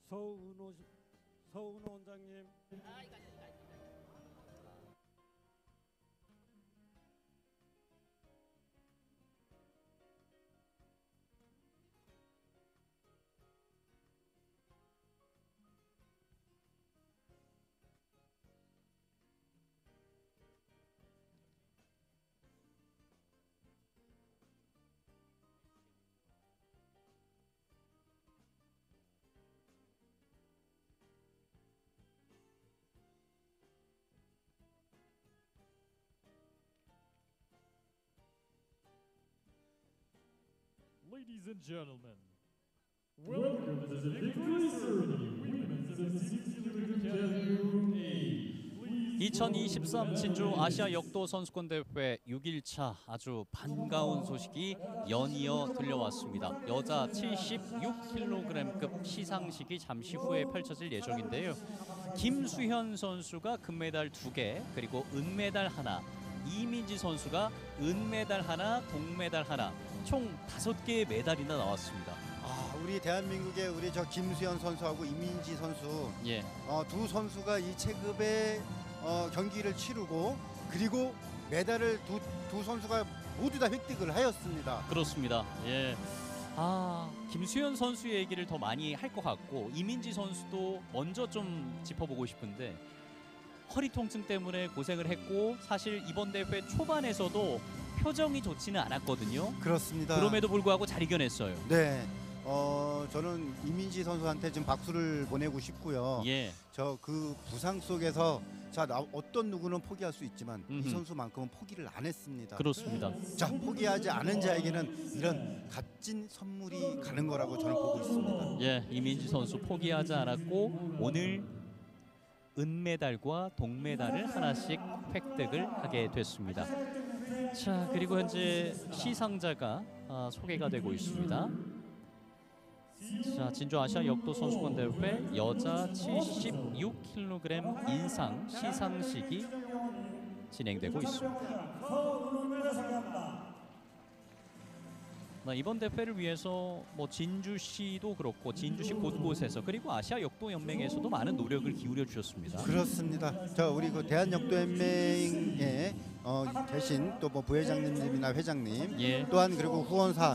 서은호 서은호 원장님. Ladies and gentlemen, welcome to the victory ceremony. Women's seventy-six kilogram category. 이천이십삼 진주 아시아 역도 선수권 대회 육 일차 아주 반가운 소식이 연이어 들려왔습니다. 여자 칠십육 킬로그램급 시상식이 잠시 후에 펼쳐질 예정인데요. 김수현 선수가 금메달 두 개, 그리고 은메달 하나, 이민지 선수가 은메달 하나, 동메달 하나, 총 다섯 개의 메달이나 나왔습니다. 아, 우리 대한민국의 우리 저 김수현 선수하고 이민지 선수 예, 어, 두 선수가 이 체급의 어, 경기를 치르고 그리고 메달을 두, 두 선수가 모두 다 획득을 하였습니다. 그렇습니다. 예. 아, 김수현 선수 얘기를 더 많이 할 것 같고 이민지 선수도 먼저 좀 짚어보고 싶은데 허리 통증 때문에 고생을 했고 사실 이번 대회 초반에서도 표정이 좋지는 않았거든요. 그렇습니다. 그럼에도 불구하고 잘 이겨냈어요. 네, 어, 저는 이민지 선수한테 지금 박수를 보내고 싶고요. 예, 저 그 부상 속에서 자 나, 어떤 누구는 포기할 수 있지만 음흠. 이 선수만큼은 포기를 안 했습니다. 그렇습니다. 자, 포기하지 않은 자에게는 이런 값진 선물이 가는 거라고 저는 보고 있습니다. 예, 이민지 선수 포기하지 않았고 오늘 은메달과 동메달을 하나씩 획득을 하게 됐습니다. 자, 그리고 현재 시상자가 아, 소개가 되고 있습니다. 자, 진주 아시아 역도 선수권 대회 여자 칠십육 킬로그램 인상 시상식이 진행되고 있습니다. 나 이번 대회를 위해서 뭐 진주시도 그렇고 진주시 곳곳에서 그리고 아시아 역도 연맹에서도 많은 노력을 기울여 주셨습니다. 그렇습니다. 저 우리 그 대한역도연맹에 어, 계신 또 뭐 부회장님이나 회장님, 예, 또한 그리고 후원사,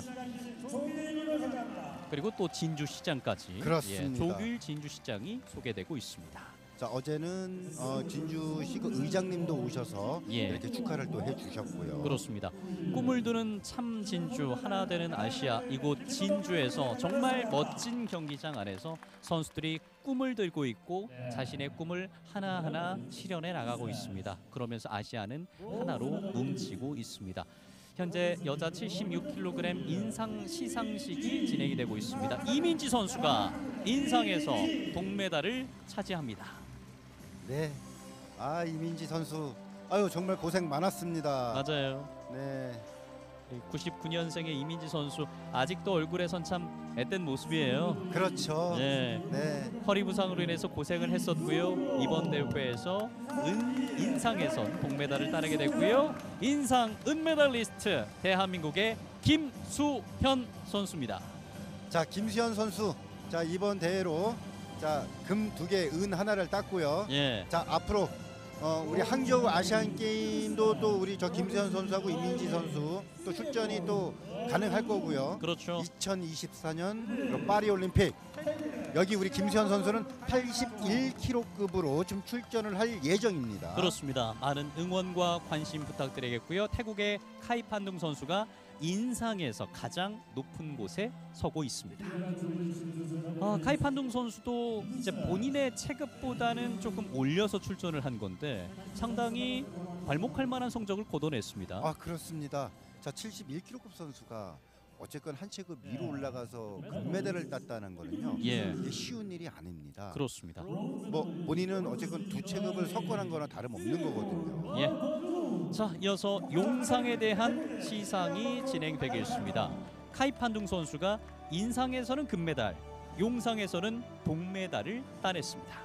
그리고 또 진주시장까지 그렇습니다. 예, 조규일 진주시장이 소개되고 있습니다. 자, 어제는 어, 진주시 그 의장님도 오셔서 예. 이렇게 축하를 또 해주셨고요. 그렇습니다. 꿈을 드는 참 진주, 하나 되는 아시아, 이곳 진주에서 정말 멋진 경기장 안에서 선수들이 꿈을 들고 있고 자신의 꿈을 하나하나 실현해 나가고 있습니다. 그러면서 아시아는 하나로 뭉치고 있습니다. 현재 여자 칠십육 킬로그램 인상 시상식이 진행이 되고 있습니다. 이민지 선수가 인상에서 동메달을 차지합니다. 네, 아 이민지 선수, 아유 정말 고생 많았습니다. 맞아요. 네, 구십구 년생의 이민지 선수 아직도 얼굴에선 참 앳된 모습이에요. 그렇죠. 네. 네, 허리 부상으로 인해서 고생을 했었고요. 이번 대회에서 은 인상에선 동메달을 따내게 됐고요. 인상 은메달리스트 대한민국의 김수현 선수입니다. 자 김수현 선수, 자 이번 대회로 자 금 두 개, 은 하나를 땄고요. 예. 자 앞으로 어, 우리 항저우 아시안 게임도 또 우리 저 김수현 선수하고 이민지 선수 또 출전이 또 가능할 거고요. 그렇죠. 이천이십사 년 파리 올림픽, 여기 우리 김수현 선수는 팔십일 킬로급으로 지금 출전을 할 예정입니다. 그렇습니다. 많은 응원과 관심 부탁드리겠고요. 태국의 카이판둥 선수가 인상에서 가장 높은 곳에 서고 있습니다. 아, 카이판둥 선수도 이제 본인의 체급보다는 조금 올려서 출전을 한 건데 상당히 발목할 만한 성적을 거둬냈습니다. 아 그렇습니다. 자 칠십일 킬로급 선수가 어쨌건 한 체급 위로 올라가서 금메달을 땄다는 거는요. 예. 이게 쉬운 일이 아닙니다. 그렇습니다. 뭐 본인은 어쨌건 두 체급을 석권한 거나 다름없는 거거든요. 예. 자, 이어서 용상에 대한 시상이 진행되겠습니다. 카이판둥 선수가 인상에서는 금메달, 용상에서는 동메달을 따냈습니다.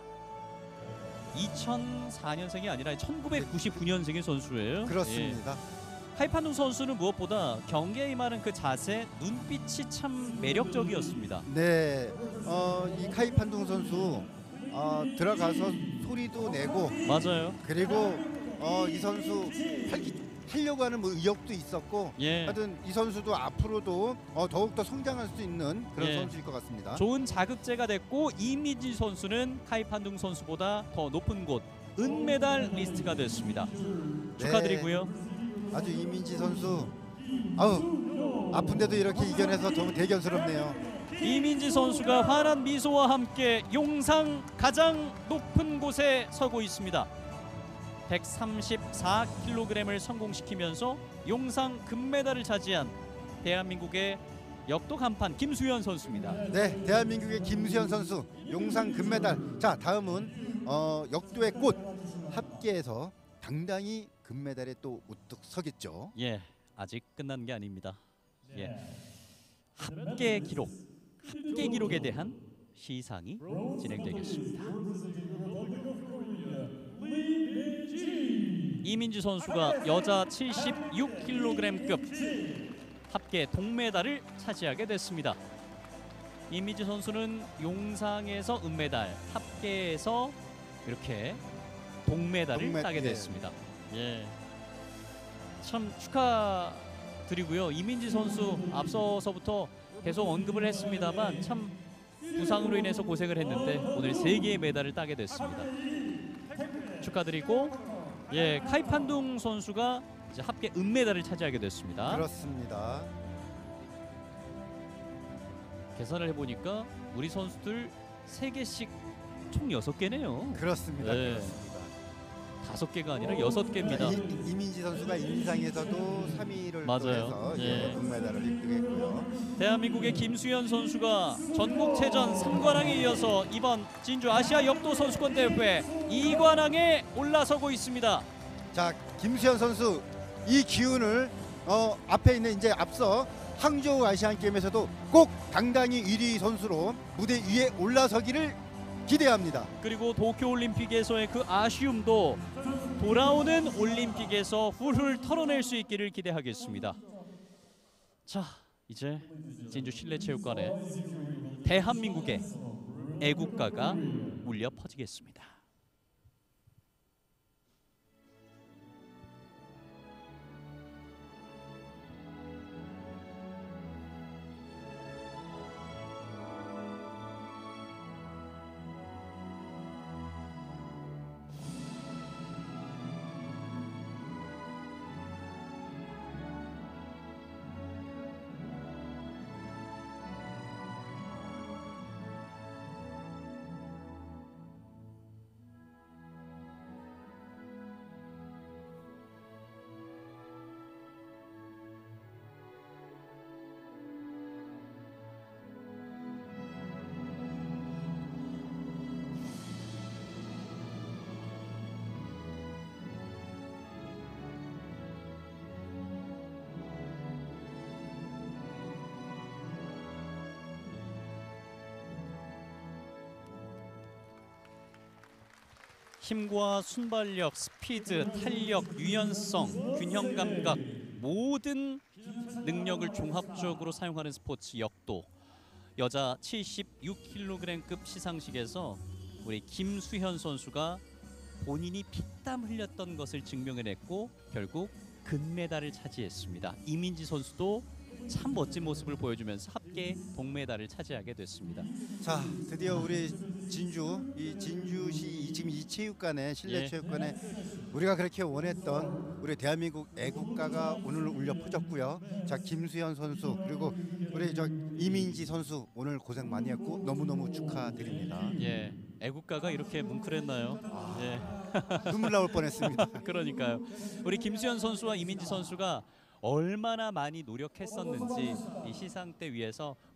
이천사 년생이 아니라 천구백구십구 년생의 선수예요. 그렇습니다. 카이판둥 선수는 무엇보다 경기에 임하는 그 자세, 눈빛이 참 매력적이었습니다. 네, 어, 이 카이판둥 선수 어, 들어가서 소리도 내고 맞아요. 그리고 어, 이 선수 활기, 하려고 하는 뭐 의욕도 있었고 예. 하여튼 이 선수도 앞으로도 어, 더욱더 성장할 수 있는 그런 예. 선수일 것 같습니다. 좋은 자극제가 됐고 이민지 선수는 카이판둥 선수보다 더 높은 곳 은메달 리스트가 됐습니다. 축하드리고요. 아주 이민지 선수 아우 아픈데도 이렇게 이겨내서 너무 대견스럽네요. 이민지 선수가 환한 미소와 함께 용상 가장 높은 곳에 서고 있습니다. 백삼십사 킬로그램을 성공시키면서 용상 금메달을 차지한 대한민국의 역도 간판 김수현 선수입니다. 네, 대한민국의 김수현 선수 용상 금메달. 자, 다음은 어, 역도의 꽃 합계에서 당당히 금메달에 또 우뚝 서겠죠. 예, 아직 끝난 게 아닙니다. 예, 합계 기록, 합계 기록에 대한 시상이 진행되겠습니다. 이민지 선수가 여자 칠십육 킬로그램급 합계 동메달을 차지하게 됐습니다. 이민지 선수는 용상에서 은메달, 합계에서 이렇게 동메달을 동메- 따게 예. 됐습니다. 예, 참 축하드리고요. 이민지 선수 앞서서부터 계속 언급을 했습니다만 참 부상으로 인해서 고생을 했는데 오늘 세 개의 메달을 따게 됐습니다. 축하드리고, 예, 카이판둥 선수가 이제 합계 은메달을 차지하게 됐습니다. 그렇습니다. 계산을 해보니까 우리 선수들 세 개씩 총 여섯 개네요. 그렇습니다. 네. 그렇습니다. 다섯 개가 아니라 여섯 개입니다. 이, 이민지 선수가 인상에서도 삼 위를 맞아요. 해서 예. 금메달을 획득했고요. 대한민국의 김수현 선수가 전국체전 삼 관왕에 이어서 이번 진주 아시아 역도 선수권 대회 이 관왕에 올라서고 있습니다. 자, 김수현 선수 이 기운을 어, 앞에 있는 이제 앞서 항저우 아시안 게임에서도 꼭 당당히 일 위 선수로 무대 위에 올라서기를 기대합니다. 그리고 도쿄올림픽에서의 그 아쉬움도 돌아오는 올림픽에서 훌훌 털어낼 수 있기를 기대하겠습니다. 자, 이제 진주 실내체육관에 대한민국의 애국가가 울려 퍼지겠습니다. 힘과 순발력, 스피드, 탄력, 유연성, 균형 감각 모든 능력을 종합적으로 사용하는 스포츠 역도. 여자 칠십육 킬로그램급 시상식에서 우리 김수현 선수가 본인이 피땀 흘렸던 것을 증명해냈고 결국 금메달을 차지했습니다. 이민지 선수도 참 멋진 모습을 보여주면서 합계 동메달을 차지하게 됐습니다. 자, 드디어 우리 진주 이 진주시 지금 이 체육관에 실내 예. 체육관에 우리가 그렇게 원했던 우리 대한민국 애국가가 오늘 울려 퍼졌고요. 자, 김수현 선수 그리고 우리 저 이민지 선수 오늘 고생 많이 했고 너무너무 축하드립니다. 예, 애국가가 이렇게 뭉클했나요? 아. 예. 눈물 나올 뻔했습니다. 그러니까요. 우리 김수현 선수와 이민지 선수가 얼마나 많이 노력했었는지 이 시상 때 위해서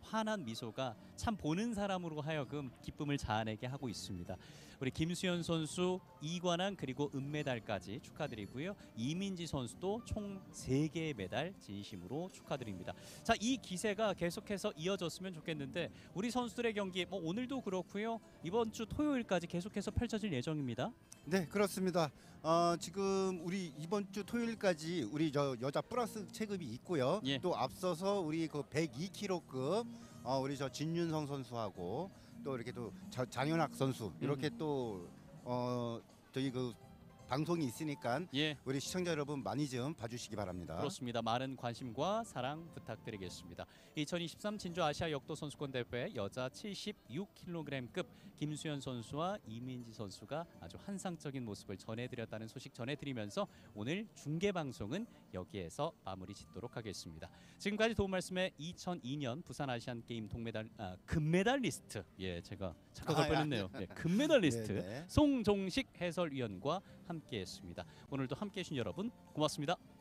환한 미소가 참 보는 사람으로 하여금 기쁨을 자아내게 하고 있습니다. 우리 김수현 선수 이관왕 그리고 은메달까지 축하드리고요. 이민지 선수도 총 세 개의 메달 진심으로 축하드립니다. 자, 이 기세가 계속해서 이어졌으면 좋겠는데 우리 선수들의 경기 뭐 오늘도 그렇고요. 이번 주 토요일까지 계속해서 펼쳐질 예정입니다. 네, 그렇습니다. 어, 지금 우리 이번 주 토요일까지 우리 저 여자 플러스 체급이 있고요. 예. 또 앞서서 우리 그 백이 킬로그램급 어, 우리 저 진윤성 선수하고 또 이렇게 또 자, 장윤학 선수 이렇게 음. 또 어, 저희 그 방송이 있으니까 예. 우리 시청자 여러분 많이 좀 봐주시기 바랍니다. 그렇습니다. 많은 관심과 사랑 부탁드리겠습니다. 이천이십삼 진주 아시아 역도 선수권 대회 여자 칠십육 킬로그램급 김수현 선수와 이민지 선수가 아주 환상적인 모습을 전해드렸다는 소식 전해드리면서 오늘 중계 방송은 여기에서 마무리 짓도록 하겠습니다. 지금까지 도움 말씀에 이천이 년 부산 아시안 게임 동메달 아, 금메달리스트 예 제가 착각할 아, 뻔했네요. 예, 금메달리스트 네, 네. 송종식 해설위원과 함께했습니다. 오늘도 함께해 주신 여러분 고맙습니다.